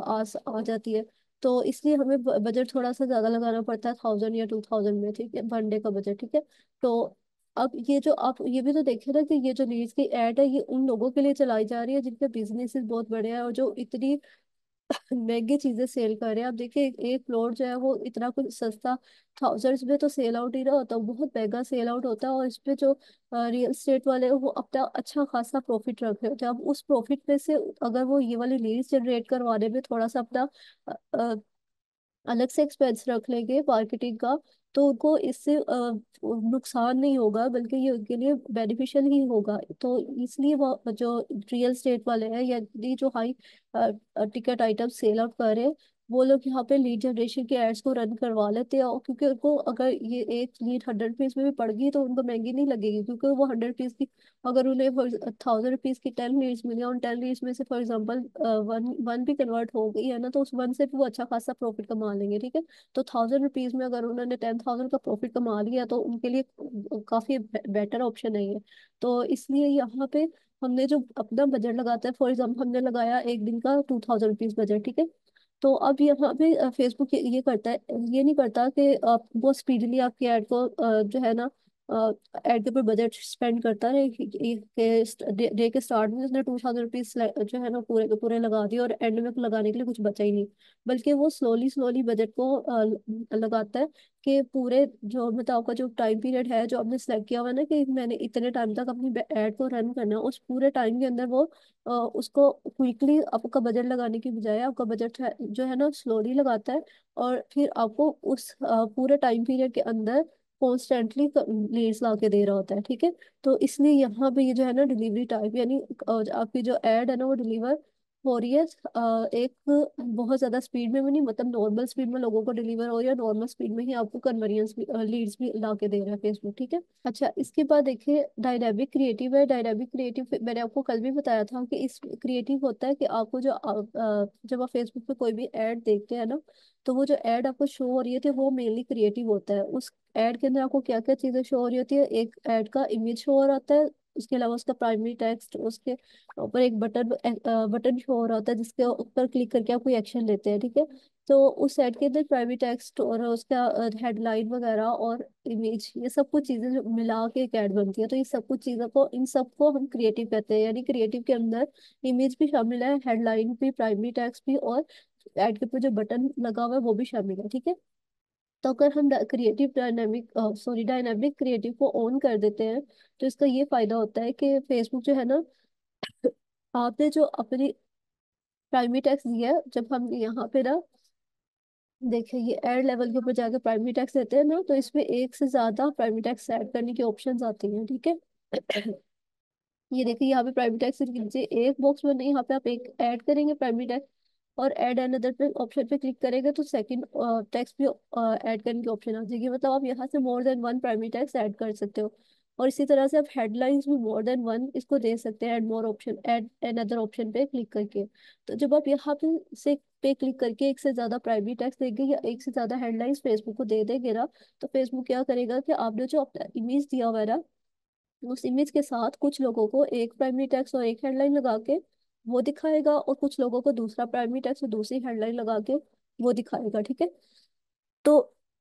आ जाती है। तो इसलिए हमें बजट थोड़ा सा ज्यादा लगाना पड़ता है, 1000 या 2000 में, ठीक है, वन डे का बजट, ठीक है। तो अब ये जो आप ये भी तो देखिए ना कि ये जो लीड्स की एड है ये उन लोगों के लिए चलाई जा रही है जिनके बिजनेस बहुत बड़े हैं और जो इतनी महंगी चीजें सेल कर रहे हैं। आप देखिए एक फ्लोर जो है वो इतना कुछ सस्ता, थाउजेंड्स में तो सेल आउट ही ना होता, बहुत महंगा सेल आउट होता है, और इस पे जो रियल एस्टेट वाले हैं वो अपना अच्छा खासा प्रॉफिट रख रहे होते हैं। अब उस प्रॉफिट में से अगर वो ये वाली लीड्स जनरेट करवाने में थोड़ा सा अपना अलग से एक्सपेंस रख लेंगे मार्केटिंग का, तो उनको इससे नुकसान नहीं होगा, बल्कि ये उनके लिए बेनिफिशियल ही होगा। तो इसलिए वो जो रियल स्टेट वाले हैं या ये जो high ticket item sell out कर रहे हैं वो लोग यहाँ पे लीड जनरेशन के एड्स को रन करवा लेते हैं, और क्योंकि उनको अगर ये एक लीड 100 रुपीज में भी पड़ गई तो उनको महंगी नहीं लगेगी, क्योंकि वो 100 रुपीज की, अगर उन्हें 1000 रुपीज की 10 लीड्स मिली और 10 लीड्स में से फॉर एग्जाम्पल वन वन भी कन्वर्ट हो गई है ना, तो उस वन से भी वो अच्छा खासा प्रॉफिट कमा लेंगे, ठीक है। तो 1000 रुपीज में अगर उन्होंने 10,000 का प्रॉफिट कमा लिया तो उनके लिए काफी बेटर ऑप्शन है ये। तो इसलिए यहाँ पे हमने जो अपना बजट लगाता है, फॉर एग्जाम्पल हमने लगाया एक दिन का 2000 रुपीज बजट, ठीक है। तो अब यहाँ पे फेसबुक ये करता है, ये नहीं करता कि आप बहुत स्पीडली आपकी ऐड को जो है ना ऐड के ऊपर बजट स्पेंड करता है कि डे के स्टार्ट में उसने 2000 रुपीज जो है ना पूरे के पूरे लगा दिए और एंड में लगाने के लिए कुछ बचा ही नहीं। बल्कि वो स्लोली स्लोली बजट को लगाता है कि पूरे जो मतलब आपका जो टाइम पीरियड है जो आपने सेलेक्ट किया हुआ है ना कि मैंने इतने टाइम तक अपनी ऐड को रन करना है, उस पूरे टाइम के अंदर वो उसको क्विकली आपका बजट लगाने की बजाय आपका बजट जो है ना स्लोली लगाता है, और फिर आपको उस पूरे टाइम पीरियड के अंदर कॉन्स्टेंटली लीड्स ला के दे रहा होता है, ठीक है। तो इसलिए यहाँ पे ये जो है ना डिलीवरी टाइप यानी आपकी जो एड है ना वो डिलीवर हो रही है एक बहुत ज्यादा स्पीड में भी नहीं, मतलब नॉर्मल स्पीड में लोगों को डिलीवर हो रही है, नॉर्मल स्पीड में ही आपको कन्वर्जेंस लीड्स भी ला के दे रहा है फेसबुक, ठीक है। अच्छा, इसके बाद देखिए डायनामिक क्रिएटिव है। डायनामिक क्रिएटिव मैंने आपको कल भी बताया था कि इस क्रिएटिव होता है कि आपको जो जब आप फेसबुक पे कोई भी ऐड देखते हैं ना, तो वो जो ऐड आपको शो हो रही है वो मेनली क्रिएटिव होता है। उस ऐड के अंदर आपको क्या क्या चीजें शो हो रही होती है, एक ऐड का इमेज शो हो रहा होता है, उसके अलावा उसका प्राइमरी टेक्स्ट, उसके ऊपर एक बटन बटन शो हो रहा होता है जिसके ऊपर क्लिक करके आप कोई एक्शन लेते हैं, ठीक है। तो उस ऐड के अंदर प्राइमरी टेक्स्ट और उसका हेडलाइन वगैरह और इमेज, ये सब कुछ चीजें जो मिला के एक ऐड बनती है, तो ये सब कुछ चीजों को इन सबको हम क्रिएटिव कहते हैं। यानी क्रिएटिव के अंदर इमेज भी शामिल है, हेडलाइन भी, प्राइमरी टेक्स्ट भी, और ऐड के ऊपर जो बटन लगा हुआ है वो भी शामिल है, ठीक है। तो अगर हम क्रिएटिव डायनामिक डायनामिक क्रिएटिव को ऑन कर देते हैं तो इसका ये फायदा होता है कि फेसबुक जो है ना, आपने जो अपनी प्राइमरी टैक्स दिया है, जब हम यहाँ पे ना देखिए ये एड लेवल के ऊपर जाकर प्राइमरी टैक्स देते हैं ना, तो इसमें एक से ज्यादा प्राइमरी टैक्स ऐड करने की ऑप्शंस आती हैं, ठीक है। ये देखिए यहाँ पे प्राइमरी टैक्स के नीचे एक बॉक्स में नहीं, यहाँ पे आप एक ऐड करेंगे प्राइमरी टैक्स और ऐड अनदर पे ऑप्शन पे क्लिक करेंगे तो सेकंड टैक्स भी ऐड करने की ऑप्शन आ जाएगी, मतलब आप यहाँ से more than one primary text add कर सकते हो। और इसी तरह से आप हेडलाइंस भी मोर देन वन इसको दे सकते हैं, add more option, add another option पे क्लिक करके। तो जब आप यहाँ पे क्लिक करके एक से ज्यादा प्राइमरी टैक्स देंगे या एक से ज्यादा हेडलाइंस फेसबुक को दे देंगे ना, तो फेसबुक क्या करेगा कि आपने जो अपना इमेज दिया हुआ है ना, उस इमेज के साथ कुछ लोगों को एक प्राइमरी टेक्स्ट और एक हेडलाइन लगा के वो दिखाएगा, और कुछ लोगों को दूसरा प्राइमरी टेक्स्ट और दूसरी हेडलाइन लगा के वो दिखाएगा, ठीक है। तो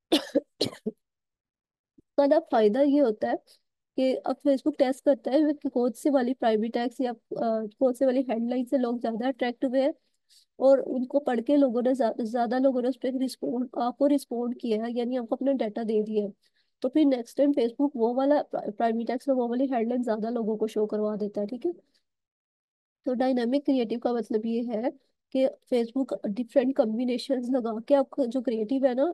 का ना फायदा ये होता है कि अब फेसबुक टेस्ट करता है कि कौन सी वाली प्राइमरी टैक्स या कौन सी वाली हेडलाइन से लोग ज्यादा अट्रैक्ट हुए हैं, और उनको पढ़ के लोगों ने ज्यादा लोगों ने उस पर रिस्पॉन्ड आपको रिस्पॉन्ड किया है, यानी आपको अपना डाटा दे दिया है। तो फिर नेक्स्ट टाइम फेसबुक वो वाला प्राइमरी टैक्स और वो वाली हेडलाइन ज्यादा लोगों को शो करवा देता है, ठीक है। तो डायनामिक क्रिएटिव का मतलब ये है कि फेसबुक डिफरेंट कॉम्बिनेशंस लगा के आपका जो क्रिएटिव है ना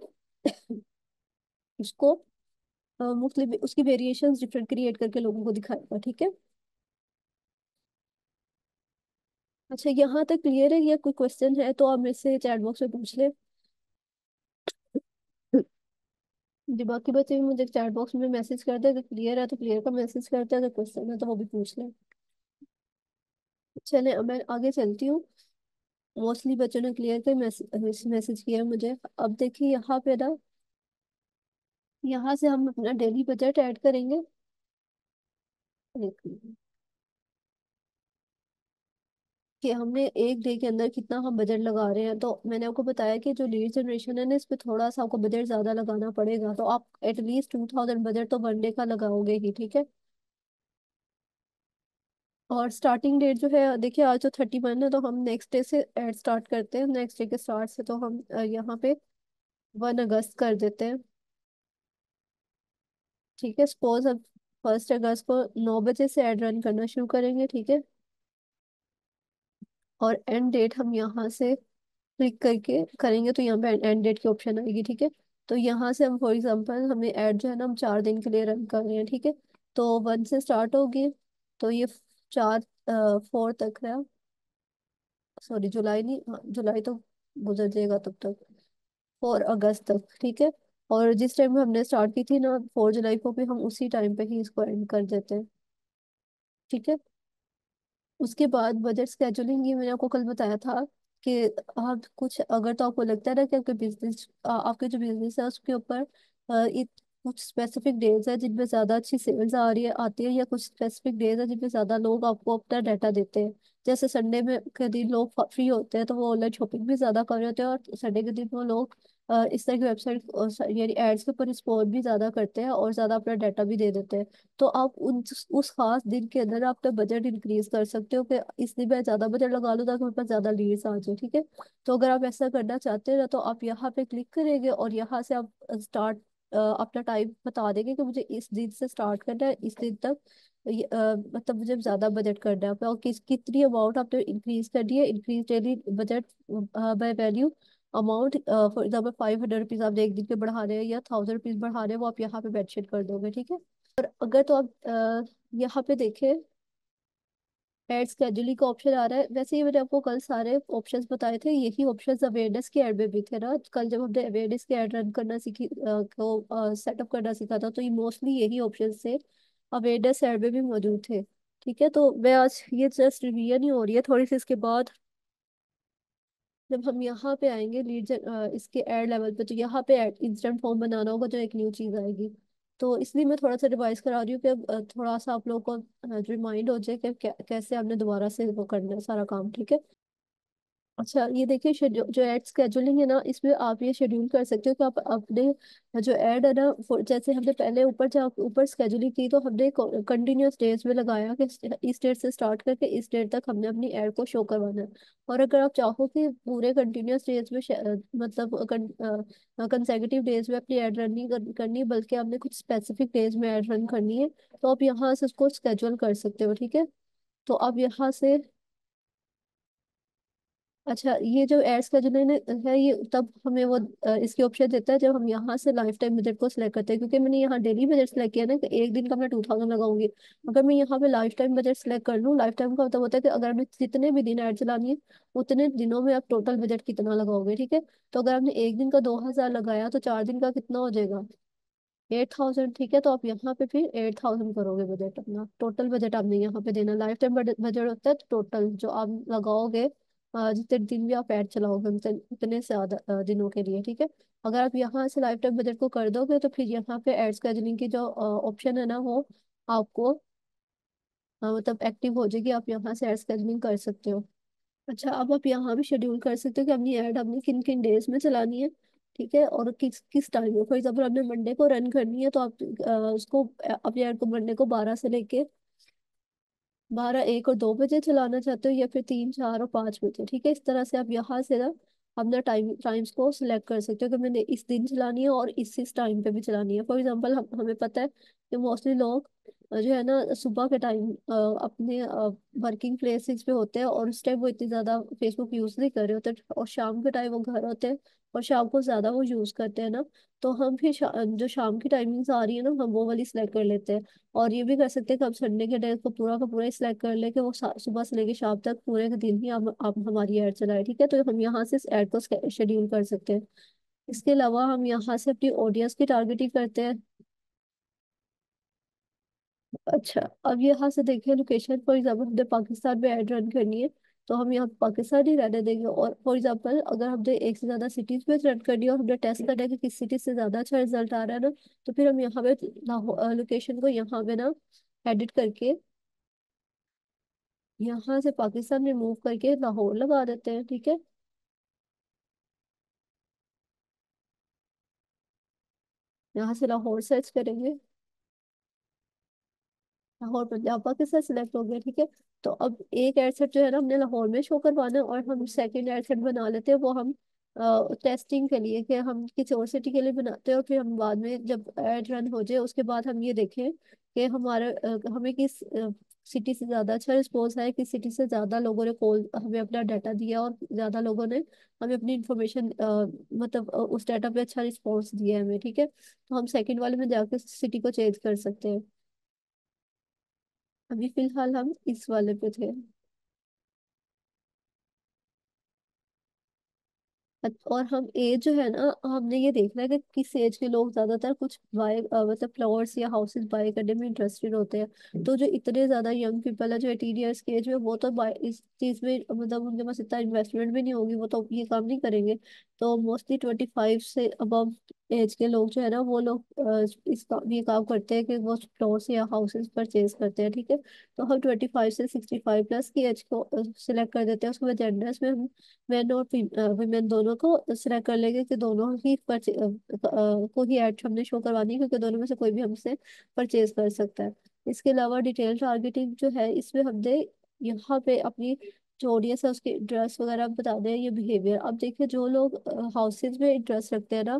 उसको मुख्तलिफ उसकी वेरिएशंस डिफरेंट क्रिएट करके लोगों को दिखाएगा, ठीक है। अच्छा, यहाँ तक क्लियर है? या कोई क्वेश्चन है तो आप मेरे से चैट बॉक्स में पूछ ले। जी, बाकी बच्चे भी मुझे चैट बॉक्स में मैसेज कर दे, अगर क्लियर है तो क्लियर का मैसेज करते हैं, अगर क्वेश्चन है तो वो भी पूछ ले। चले अब मैं आगे चलती हूँ। मोस्टली बच्चों ने क्लियर का मैसेज किया है मुझे। अब देखिए यहाँ पे ना, यहाँ से हम अपना डेली बजट ऐड करेंगे। एक मिनट। कि हमने एक डे के अंदर कितना हम बजट लगा रहे हैं, तो मैंने आपको बताया कि जो लीड जनरेशन है ना, इस पे थोड़ा सा आपको बजट ज्यादा लगाना पड़ेगा, तो आप एटलीस्ट 2000 बजट तो वन डे का लगाओगे ही, ठीक है। और स्टार्टिंग डेट जो है देखिए, आज तो 31 है, तो हम नेक्स्ट डे से ऐड स्टार्ट करते हैं। नेक्स्ट डे के स्टार्ट से तो हम यहाँ पे 1 अगस्त कर देते हैं, ठीक है। सपोज अब 1 अगस्त को 9 बजे से ऐड रन करना शुरू करेंगे, ठीक है। और एंड डेट हम यहाँ से क्लिक करके करेंगे तो यहाँ पे एंड डेट की ऑप्शन आएगी, ठीक है। तो यहाँ से हम फॉर एग्जांपल हमें ऐड जो है ना हम 4 दिन के लिए रन कर रहे हैं, ठीक है। तो 1 से स्टार्ट होगी, तो ये 4 4 तक है। सॉरी जुलाई नहीं, हाँ जुलाई तो गुजर जाएगा तब तक, 4 अगस्त तक, ठीक है। और जिस टाइम में हमने स्टार्ट की थी ना 4 जुलाई को, भी हम उसी टाइम पे ही इसको एंड कर देते हैं, ठीक है। उसके बाद बजट स्केजुलिंग, ये मैंने आपको कल बताया था कि आप कुछ अगर तो आपको लगता है ना कि आपके बिजनेस, आपके जो बिजनेस है उसके ऊपर कुछ स्पेसिफिक डेज है जिनमें ज्यादा अच्छी सेल्स आ रही है आती है, या कुछ स्पेसिफिक डेज है जिनमें ज्यादा लोग आपको अपना डाटा देते हैं। जैसे संडे में के दिन लोग फ्री होते हैं तो वो ऑनलाइन शॉपिंग भी ज्यादा कर रहे होते हैं, और संडे के दिन वो लोग इस तरह की वेबसाइट यानी एड्स के ऊपर रिस्पॉन्ड भी ज्यादा करते हैं और ज्यादा अपना डाटा भी दे देते हैं। तो आप उस खास दिन के अंदर आप अपना बजट इंक्रीज कर सकते हो कि इस दिन मैं ज्यादा बजट लगा लूँ ताकि मेरे पास ज्यादा लीड्स आ जाए, ठीक है। तो अगर आप ऐसा करना चाहते हैं ना, तो आप यहाँ पे क्लिक करेंगे और यहाँ से आप स्टार्ट अपना टाइम बता देंगे कि मुझे इस दिन से स्टार्ट करना है, इस दिन तक मतलब मुझे ज्यादा बजट करना है और कितनी अमाउंट आपने इंक्रीज करनी है, increase daily budget by value amount. For example 500 rupees आप एक दिन के बढ़ा रहे हैं या 1000 रुपीज बढ़ा रहे हैं, वो आप यहाँ पे मेंशन कर दोगे, ठीक है। और अगर तो आप यहाँ पे देखें एड स्केड्यूलिंग का ऑप्शन आ रहा है, वैसे ही मैंने आपको कल सारे ऑप्शंस बताए थे, यही ऑप्शंस अवेयरनेस के ऐड में भी थे ना। कल जब हमने अवेयरनेस के ऐड रन करना सीखी को सेटअप करना सीखा था, तो ये मोस्टली यही ऑप्शन थे, अवेयरनेस ऐड में भी मौजूद थे, ठीक है। तो मैं आज ये जस्ट रिवीजन ही हो रही है थोड़ी सी, इसके बाद जब हम यहाँ पे आएंगे इसके ऐड लेवल पे, तो यहाँ पे इंस्टेंट फॉर्म बनाना होगा जो एक न्यू चीज आएगी। तो इसलिए मैं थोड़ा सा रिवाइज करा रही हूँ कि अब थोड़ा सा आप लोगों को रिमाइंड हो जाए कि कैसे आपने दोबारा से वो करना है सारा काम, ठीक है। अच्छा ये देखिए, शेड्यूल जो एड स्केजुलिंग है ना, इसमें आप ये शेड्यूल कर सकते हो कि आप अपने जो ऐड है ना, जैसे हमने पहले ऊपर स्केजुलिंग की, तो हमने कंटिन्यूअस डेज में लगाया कि इस डेट से स्टार्ट करके इस डेट तक हमने अपनी ऐड को शो करवाना है। और अगर आप चाहो कि पूरे कंटिन्यूअस डेज में मतलब कंसेक्यूटिव डेज में अपनी ऐड रन नहीं करनी, बल्कि आपने कुछ स्पेसिफिक डेज में ऐड रन करनी है, तो आप यहाँ से उसको स्केजुअल कर सकते हो, ठीक है। तो आप यहाँ से, अच्छा ये जो एड्स का जो है, ये तब हमें वो इसके ऑप्शन देता है जब हम यहाँ से लाइफ टाइम बजट को सिलेक्ट करते हैं, क्योंकि मैंने यहाँ डेली बजट सिलेक्ट किया ना कि एक दिन का मैं 2000 लगाऊंगी। अगर मैं यहाँ पे लाइफ टाइम बजट सिलेक्ट कर लूँ, लाइफ टाइम का मतलब होता है कि अगर आपने जितने भी दिन ऐड चलानी है उतने दिनों में आप टोटल बजट कितना लगाओगे, ठीक है। तो अगर आपने एक दिन का 2000 लगाया तो 4 दिन का कितना हो जाएगा, 8000, ठीक है। तो आप यहाँ पे फिर 8000 करोगे बजट अपना, टोटल बजट आपने यहाँ पे देना। लाइफ टाइम बजट होता है टोटल जो आप लगाओगे, जितने दिन भी आप ऐड चलाओगे उतने से ज्यादा दिनों के लिए, ठीक है। अगर आप यहाँ से लाइफ टाइम बजट को कर दोगे, तो फिर यहाँ पे एड स्केजुलिंग की जो ऑप्शन है ना, वो आपको मतलब एक्टिव हो जाएगी, आप यहाँ से एड स्केजुलिंग कर सकते हो। अच्छा अब आप यहाँ भी शेड्यूल कर सकते हो कि अपनी ऐड आपने किन किन डेज में चलानी है, ठीक है, और किस किस टाइम में। फॉर एग्जाम्पल आपने मंडे को रन करनी है, तो आप उसको अपनी ऐड को मंडे को 12 से लेके 12, 1 और 2 बजे चलाना चाहते हो, या फिर 3, 4 और 5 बजे, ठीक है। इस तरह से आप यहाँ से ना अपना टाइम्स को सिलेक्ट कर सकते हो कि मैंने इस दिन चलानी है और इस टाइम पे भी चलानी है। फॉर एग्जांपल हमें पता है कि मोस्टली लोग जो है ना सुबह के टाइम अपने वर्किंग प्लेसेस पे होते हैं, और उस टाइम वो इतनी ज़्यादा फेसबुक यूज़ नहीं कर रहे होते, और शाम के टाइम वो घर होते हैं और शाम को ज़्यादा वो यूज़ करते हैं ना। तो हम फिर जो शाम की टाइमिंग्स आ रही है ना, हम वो वाली सिलेक्ट कर लेते हैं। और ये भी कर सकते हैं कि आप संडे के डे को पूरा का पूरा सिलेक्ट कर ले कि वो सुबह से लेके शाम तक पूरे के दिन ही आप हमारी ऐड चलाए, ठीक है। तो हम यहाँ से इस ऐड को शेड्यूल कर सकते हैं। इसके अलावा हम यहाँ से अपनी ऑडियंस की टारगेटिंग करते हैं। अच्छा अब यहाँ से देखिए लोकेशन, फॉर एग्जाम्पल हमने पाकिस्तान में ऐड रन करनी है, तो हम यहाँ पाकिस्तान ही रहने देंगे। और फॉर एग्जाम्पल अगर हमने एक से ज्यादा सिटीज में रन करनी है और हमने टेस्ट करना है कि किस सिटी से ज्यादा अच्छा रिजल्ट आ रहा है ना, तो फिर हम यहाँ पे लोकेशन को यहाँ पे ना एडिट करके यहाँ से पाकिस्तान में मूव करके लाहौर लगा देते हैं, ठीक है। यहाँ से लाहौर सर्च करेंगे, लाहौर पंजाब पाकिस्तान सिलेक्ट हो गया, ठीक है। तो अब एक एडसेट जो है ना हमने लाहौर में शो करवाना है, और हम सेकंड एडसेट बना लेते हैं, वो हम टेस्टिंग के लिए कि हम किसी और सिटी के लिए बनाते हैं, और फिर हम बाद में जब एड रन हो जाए उसके बाद हम ये देखें कि हमें किस सिटी से ज़्यादा अच्छा रिस्पॉन्स है, किस सिटी से ज़्यादा लोगों ने कॉल हमें अपना डाटा दिया, और ज़्यादा लोगों ने हमें अपनी इंफॉर्मेशन मतलब उस डाटा पे अच्छा रिस्पॉन्स दिया है हमें, ठीक है। तो हम सेकंड वाले में जाकर सिटी को चेंज कर सकते हैं। अभी फिलहाल हम इस वाले पे थे। और हम एज जो है ना, हमने ये देखना है कि किस एज के लोग ज्यादातर कुछ बाय मतलब फ्लावर्स या हाउसेस बाय करने में इंटरेस्टेड होते हैं। तो जो इतने ज्यादा यंग पीपल है जो 18 ईयर्स की एज में, वो तो इस चीज में मतलब उनके पास इतना इन्वेस्टमेंट भी नहीं होगी, वो तो ये काम नहीं करेंगे। तो मोस्टली 25 से अबव एज के लोग जो है ना, वो लोग ये काम करते हैं कि वो फ्लोर्स या हाउसेस परचेज करते हैं, ठीक है। तो हम 25 से 65 प्लस की एज को सिलेक्ट कर देते हैं। उसके बाद जेंडर्स में हम मेन और वुमेन दोनों को सिलेक्ट कर लेंगे कि दोनों ही को ही ऐड हमने शो करवानी है, क्योंकि दोनों में से कोई भी हमसे परचेज कर सकता है। इसके अलावा डिटेल टारगेटिंग जो है, इसमें हमने यहाँ पे अपनी जो ऑडियंस है उसके ड्रेस वगैरह बता दें, ये बिहेवियर। अब देखिए, जो लोग हाउसेज में इंटरेस्ट रखते हैं ना,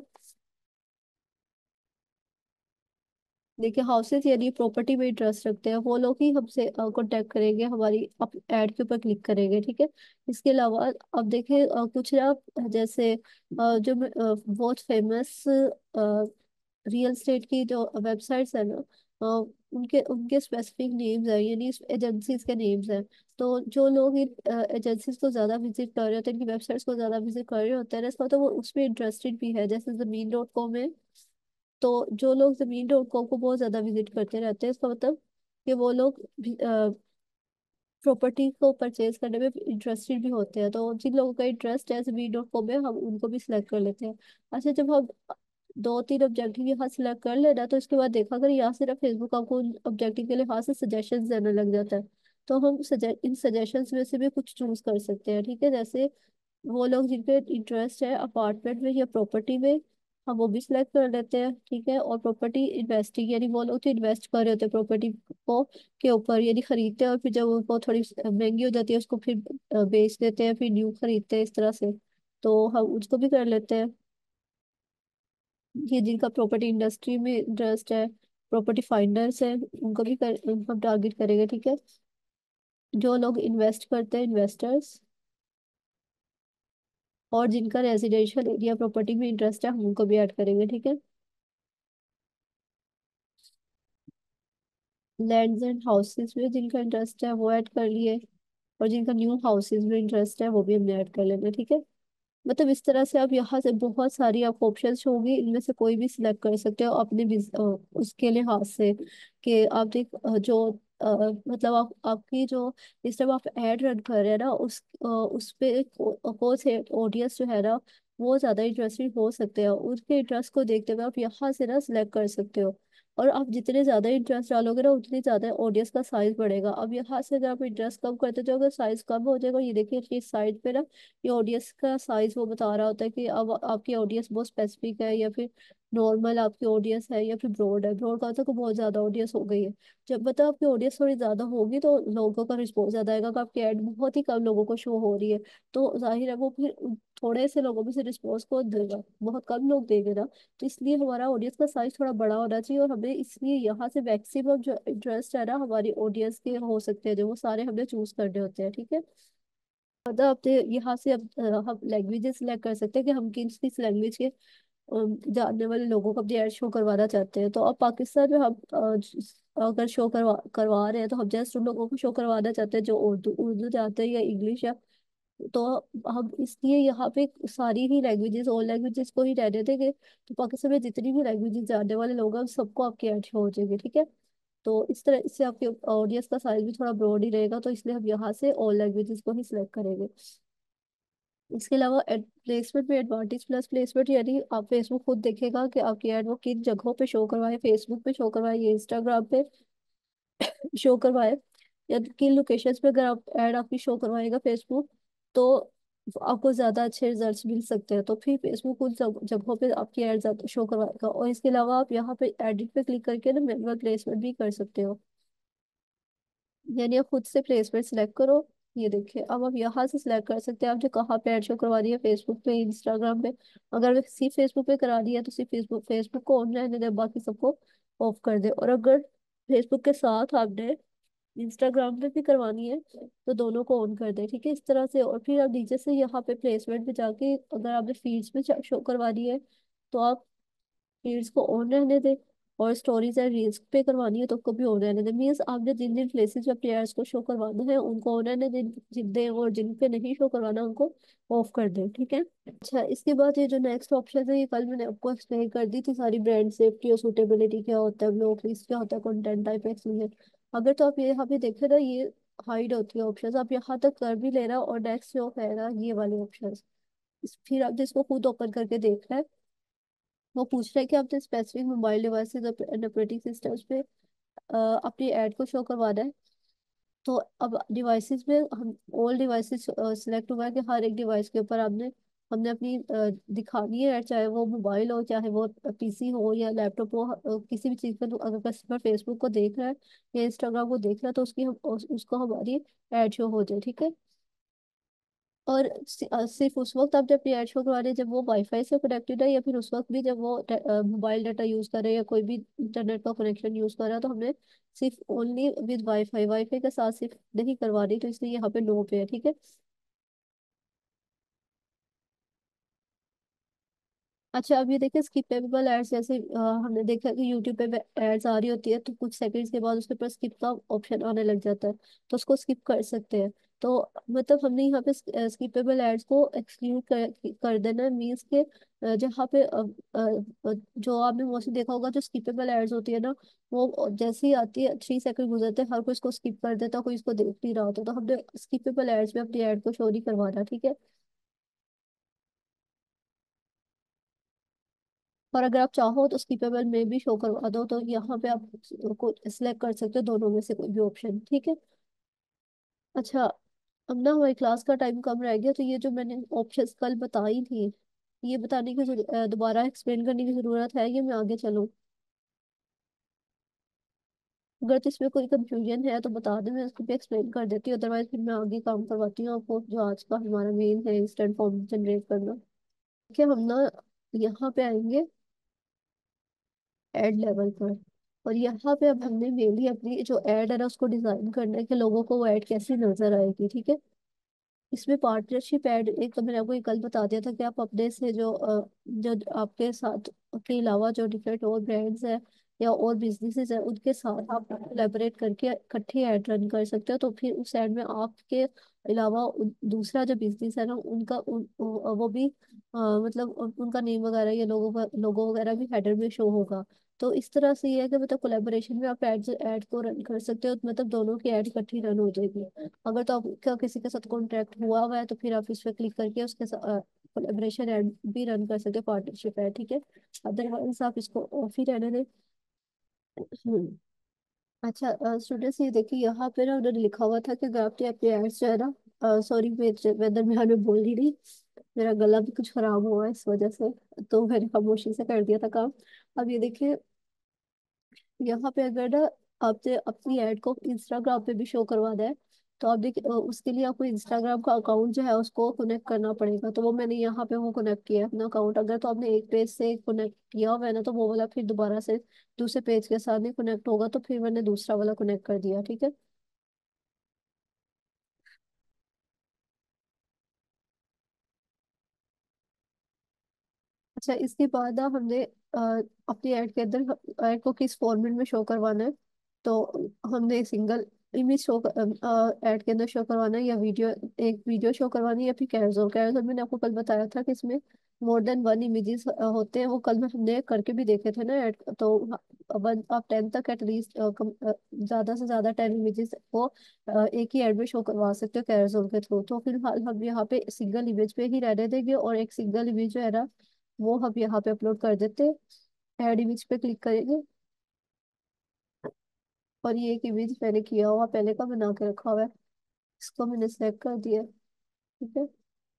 देखिए हाउसेज यानी प्रॉपर्टी में इंटरेस्ट रखते हैं, वो लोग ही हमसे कांटेक्ट करेंगे, हमारी ऐड के ऊपर क्लिक करेंगे, ठीक है। इसके अलावा अब देखिए कुछ ना, जैसे जो बहुत फेमस रियल एस्टेट की जो वेबसाइट्स है ना, उनके उनके स्पेसिफिक नेम्स है, यानी एजेंसीज के नेम्स हैं। तो जो लोग इन एजेंसीज को ज्यादा विजिट कर रहे होते हैं, इनकी वेबसाइट्स को ज्यादा विजिट कर रहे होते हैं ना, इसका तो वो उसमें इंटरेस्टेड भी है। जैसे ज़मीन.com है, तो जो लोग ज़मीन.com को बहुत ज्यादा विजिट करते रहते हैं, इसका मतलब कि वो लोग प्रॉपर्टी को परचेज करने में इंटरेस्टेड भी होते हैं। तो जिन लोगों का इंटरेस्ट है ज़मीन.com में, हम उनको भी सिलेक्ट कर लेते हैं। अच्छा, जब हम दो तीन ऑब्जेक्टिव यहाँ सिलेक्ट कर लेना, तो इसके बाद देखा अगर यहाँ सिर्फ फेसबुक आपको उन ऑब्जेक्टिव के लिए हाथ से सजेशन देने लग जाता है, तो हम इन सजेशंस में से भी कुछ चूज कर सकते हैं, ठीक है। जैसे वो लोग जिनके इंटरेस्ट है अपार्टमेंट में या प्रॉपर्टी में, हम वो भी सिलेक्ट कर लेते हैं, ठीक है। और प्रॉपर्टी इन्वेस्टिंग, यानी वो लोग जो इन्वेस्ट कर रहे होते हैं प्रॉपर्टी को के ऊपर, यानी खरीदते हैं और फिर जब उनको थोड़ी महंगी हो जाती है उसको फिर बेच देते हैं, फिर न्यू खरीदते हैं, इस तरह से। तो हम उसको भी कर लेते हैं। ये जिनका प्रॉपर्टी इंडस्ट्री में इंटरेस्ट है, प्रॉपर्टी फाइंडर्स है, उनको भी हम टारगेट करेंगे, ठीक है। जो लोग इन्वेस्ट करते हैं, इन्वेस्टर्स, और जिनका रेजिडेंशियल एरिया प्रॉपर्टी में इंटरेस्ट है, हम उनको भी ऐड करेंगे, ठीक है। लैंड्स एंड हाउसेस में जिनका इंटरेस्ट है वो ऐड कर लिए, और जिनका न्यू हाउसेस में इंटरेस्ट है वो भी हमने ऐड कर लेना, ठीक है। मतलब इस तरह से आप यहाँ से बहुत सारी आपको ऑप्शंस होंगी, इनमें से कोई भी सिलेक्ट कर सकते हो अपने उसके लिहाज से, कि आप देख मतलब आपकी जो इस टाइम आप ऐड रन कर रहे हैं ना, उस पे कौन से ऑडियंस जो है ना, वो ज्यादा इंटरेस्टेड हो सकते हैं, उनके इंटरेस्ट को देखते हुए आप यहाँ से ना सिलेक्ट कर सकते हो। और आप जितने ज्यादा इंटरेस्ट डालोगे ना, उतनी ज्यादा ऑडियंस का साइज बढ़ेगा। अब यहाँ से अगर आप इंटरेस्ट कम करते जाओगे, साइज कम हो जाएगा। ये देखिए इस साइड पे ना, ये ऑडियंस का साइज वो बता रहा होता है कि अब आपकी ऑडियंस बहुत स्पेसिफिक है, या फिर नॉर्मल आपकी ऑडियंस है, या फिर ब्रॉड है। ब्रॉड का मतलब को बहुत ज्यादा ऑडियंस हो गई है। जब मतलब आपकी ऑडियंस थोड़ी ज्यादा होगी, तो लोगों का रिस्पॉन्स ज्यादा आएगा कि आपकी ऐड बहुत ही कम लोगों को शो हो रही है, तो जाहिर है वो फिर थोड़े से लोगों में से रिस्पॉन्स को देगा, बहुत कम लोग देंगे ना। तो इसलिए हमारा ऑडियंस का साइज थोड़ा बड़ा होना चाहिए, और हमें इसलिए यहाँ से मैक्सिमम जो इंटरेस्ट है ना हमारी ऑडियंस के हो सकते हैं, जो वो सारे हमने चूज करने होते हैं, ठीक है। मतलब अब तो यहाँ से अब हम लैंग्वेजेस सिलेक्ट कर सकते हैं कि हम किस किस लैंग्वेज के जानने वाले लोगों को अपनी एड शो करवाना चाहते हैं। तो अब पाकिस्तान में हम अगर शो करवा रहे हैं, तो हम जस्ट उन लोगों को शो करवाना चाहते हैं जो उर्दू उर्दू जानते हैं या इंग्लिश, या तो हम इसलिए यहाँ पे सारी ही लैंग्वेजेस, और लैंग्वेजेस को ही रहने देंगे। तो पाकिस्तान में जितनी भी लैंग्वेजेस जानने वाले लोग हैं, उन सबको आपके ऐड शो हो जाएंगे, ठीक है। तो इस तरह इससे आपके ऑडियंस का साइज भी थोड़ा ब्रॉड ही रहेगा, तो इसलिए हम यहाँ से ऑल लैंग्वेजेस को ही सिलेक्ट करेंगे। इसके अलावा प्लेसमेंट में एडवांटेज प्लस प्लेसमेंट, यानी आप फेसबुक खुद देखेगा कि आपकी ऐड वो किन जगहों पे शो करवाए, फेसबुक पे शो करवाए या इंस्टाग्राम पे शो करवाए, या किन लोकेशंस पे अगर आप ऐड आपकी शो करवाएगा फेसबुक, तो आपको ज्यादा अच्छे रिजल्ट्स मिल सकते हैं। तो फिर फेसबुक उन जगहों पे आपकी ऐड ज्यादा शो करवाएगा। और इसके अलावा आप यहाँ पे एडिट पे क्लिक करके ना मैनुअल प्लेसमेंट भी कर सकते हो, यानी आप खुद से प्लेसमेंट सिलेक्ट करो। ये देखिए, अब आप यहाँ से सिलेक्ट कर सकते हैं आप जो कहाँ पे ऐड शो करवा रही है, फेसबुक पे, इंस्टाग्राम पे। अगर सिर्फ फेसबुक पे करा रही है, तो सिर्फ फेसबुक फेसबुक को ऑन रहने दे, बाकी सबको ऑफ कर दे। और अगर फेसबुक के साथ आपने इंस्टाग्राम पे भी करवानी है, तो दोनों को ऑन कर दे, ठीक है, इस तरह से। और फिर आप नीचे से यहाँ पे प्लेसमेंट पे जाके अगर आपने फीड्स में शो करवानी है, तो आप फीड्स को ऑन रहने दें। और स्टोरीज एंड रील्स पे करवानी है तो कभी और रहने दें। मीन्स आपने जिन जिन प्लेसेस पे अपने एड्स को शो करवाना है उनको ऑन रहने दें दें, और जिन पे नहीं शो करवाना उनको ऑफ कर दें, ठीक है। अच्छा, इसके बाद ये जो नेक्स्ट ऑप्शन है, ये कल मैंने आपको एक्सप्लेन कर दी थी सारी, ब्रांड सेफ्टी और सूटेबिलिटी क्या होता है, ब्लॉक लिस्ट क्या होता है, कंटेंट टाइप एक्सक्लूजन। अगर तो आप ये यहाँ पे देखे ना, ये हाइड होती है ऑप्शन, आप यहाँ तक कर भी ले रहा और नेक्स्ट जो है ना ये वाले ऑप्शन, फिर आप जिसको खुद ओपन करके देख रहे हैं, वो पूछ रहा है कि आपने specific mobile devices and operating systems पे अपनी ऐड को शो करवाना है। तो अब डिवाइसेस में हम ऑल डिवाइसेस सिलेक्ट हुआ है कि हर एक डिवाइस के ऊपर आपने हमने अपनी दिखानी है ऐड, चाहे वो मोबाइल हो, चाहे वो पीसी हो या लैपटॉप हो, किसी भी चीज़ का। तो अगर कस्टमर फेसबुक को देख रहा है या इंस्टाग्राम को देख रहा है तो उसकी हम उसको हमारी ऐड शो हो जाए, ठीक है। और सिर्फ उस वक्त आप जब ऐड शो करवा रहे हैं जब वो वाईफाई से कनेक्टेड है, या फिर उस वक्त भी जब वो मोबाइल डाटा यूज कर रहे हैं या कोई भी इंटरनेट का कनेक्शन यूज कर रहा है, तो हमने सिर्फ ओनली विद वाईफाई, वाईफाई के साथ सिर्फ नहीं करवा रही, तो इसलिए यहाँ पे नो पे है, ठीक है। अच्छा, अब ये देखिए स्किपेबल एड्स, जैसे हमने देखा कि यूट्यूब पे एड्स आ रही होती है तो कुछ सेकंड्स के बाद उसके ऊपर स्किप का ऑप्शन आने लग जाता है, तो उसको स्किप कर सकते हैं। तो मतलब हमने यहाँ पे स्किपेबल एड्स को एक्सक्लूड कर देना, मीन्स के जहाँ पे जो आपने मोस्टली देखा होगा, जो स्किपेबल एड्स होती है ना, वो जैसे ही आती है 3 सेकंड गुजरते हैं हर कोई इसको स्किप कर देता, कोई इसको देख नहीं रहा होता, तो हमने स्किपेबल एड्स में अपनी एड को शो नहीं करवाना, ठीक है। और अगर आप चाहो तो स्कीपेबल में भी शो करवा दो, तो यहाँ पे आप को सिलेक्ट कर सकते हो दोनों में से कोई भी ऑप्शन, ठीक है। अच्छा, अब ना हमारी क्लास का टाइम कम रह गया, तो ये जो मैंने ऑप्शंस कल बताई थी, ये बताने की दोबारा एक्सप्लेन करने की जरूरत है, ये मैं आगे चलूँ? अगर तो इसमें कोई कंफ्यूजन है तो बता दें, मैं उसको भी एक्सप्लेन कर देती हूँ, अदरवाइज फिर मैं आगे काम करवाती हूँ आपको, जो आज का हमारा मेन है इंस्टेंट फॉर्म जनरेट करना। क्या हम ना यहाँ पे आएंगे एड लेवल पर, और यहाँ पे अब हमने मेनली अपनी जो एड है ना उसको डिजाइन करना है कि लोगों को वो एड कैसी नजर आएगी, ठीक है। इसमें पार्टनरशिप ऐड, एक तो मैंने आपको ये कल बता दिया था कि आप अपने से जो आपके साथ के अलावा जो डिफरेंट और ब्रांड्स है या और बिजनेसेस है उनके साथ आप कोलैबोरेट करके इकट्ठे ऐड रन कर सकते हो, तो फिर उस ऐड में आपके अलावा दूसरा जो बिजनेस है ना उनका वो भी मतलब उनका नेम वगैरह या लोगो वगैरह भी हेडर में शो होगा। तो इस तरह से ये है कि मतलब कोलैबोरेशन में आप ऐड को रन कर सकते हो, मतलब दोनों की ऐड इकट्ठी रन हो जाएगी। अगर तो आपका किसी के साथ कॉन्ट्रैक्ट हुआ है तो फिर आप इस पर क्लिक करके उसके साथ कोलेब्रेशन ऐड भी रन कर सकते हो, पार्टनरशिप है, ठीक है। अदरवाइज आप इसको ऑफ ही रहने दें। हम्म। अच्छा स्टूडेंट्स, ये देखिए यहाँ पे ना उन्होंने लिखा हुआ था कि अगर आपने अपने एड्स जो है ना, सॉरी मैं दरमियान में बोल ही नहीं, मेरा गला भी कुछ खराब हुआ है इस वजह से, तो मैंने खामोशी से कर दिया था काम। अब ये देखिए यहाँ पे अगर ना आपने अपनी ऐड को इंस्टाग्राम पे भी शो करवाना है, तो आप देखिए उसके लिए आपको इंस्टाग्राम का अकाउंट जो है उसको कनेक्ट करना पड़ेगा, तो वो मैंने यहाँ पे वो कनेक्ट किया है अपना अकाउंट। अगर तो आपने एक पेज से कनेक्ट किया हुआ है ना, तो वो वाला फिर दोबारा से दूसरे पेज के साथ नहीं कनेक्ट होगा, तो फिर मैंने दूसरा वाला कनेक्ट कर दिया, ठीक है। अच्छा, इसके बाद ना हमने अपनी ऐड के अंदर ऐड को किस फॉर्मेट में शो करवाना है, तो हमने सिंगल इमेज शो ऐड के अंदर शो करवाना है, या वीडियो, एक वीडियो शो करवानी है, या फिर कैरोसेल। कैरोसेल मैंने आपको कल बताया था कि इसमें मोर देन वन इमेजेस होते हैं, वो कल में हमने करके भी देखे थे ना ऐड, तो वन आप 10 तक एटलीस्ट ज्यादा से ज्यादा 10 इमेजेस को एक ही ऐड में शो करवा सकते हो कैरोसेल के थ्रू। तो फिलहाल हम यहाँ पे सिंगल इमेज पे ही रहने देंगे, और एक सिंगल इमेज जो है ना वो हम यहाँ पे अपलोड कर देते हैं, ऐड इमेज पे क्लिक करेंगे, और ये एक इमेज मैंने किया हुआ पहले का बना के रखा हुआ है, इसको मैंने सेलेक्ट कर दिया, ठीक है।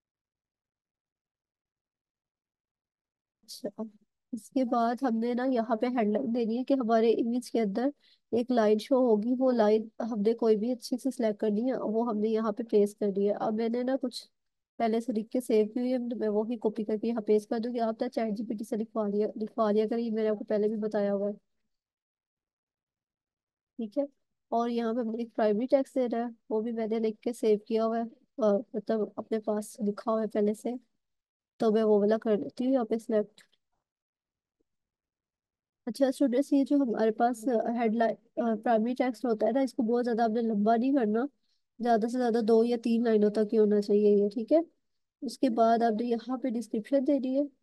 अच्छा, इसके बाद हमने ना यहाँ पे हेडलाइन देनी है कि हमारे इमेज के अंदर एक लाइन शो होगी, वो लाइन हमने कोई भी अच्छी से सिलेक्ट करनी है, वो हमने यहाँ पे पेस्ट कर दिया। अब मैंने ना कुछ पहले से लिख के सेव की हुई है, तो मैं वो ही कॉपी करके यहाँ पेस्ट कर दूंगी, आप तो चैट जीपीटी से लिखवा लिया करिए, मैंने आपको पहले भी बताया हुआ है, ठीक है। और यहाँ पे हमने एक प्राइमरी टेक्स्ट दे रहा है, वो भी मैंने लिख के सेव किया हुआ है, मतलब अपने पास लिखा हुआ है पहले से, तो मैं वो वाला कर लेती हूँ यहाँ पे सिलेक्ट। अच्छा स्टूडेंट्स, ये जो हमारे पास हेडलाइन प्राइमरी टेक्स्ट होता है ना, इसको बहुत ज्यादा आपने लंबा नहीं करना। ज्यादा से ज्यादा 2 या 3 लाइनों तक ही होना चाहिए ये, ठीक है। उसके बाद आपने यहाँ पे डिस्क्रिप्शन देनी है।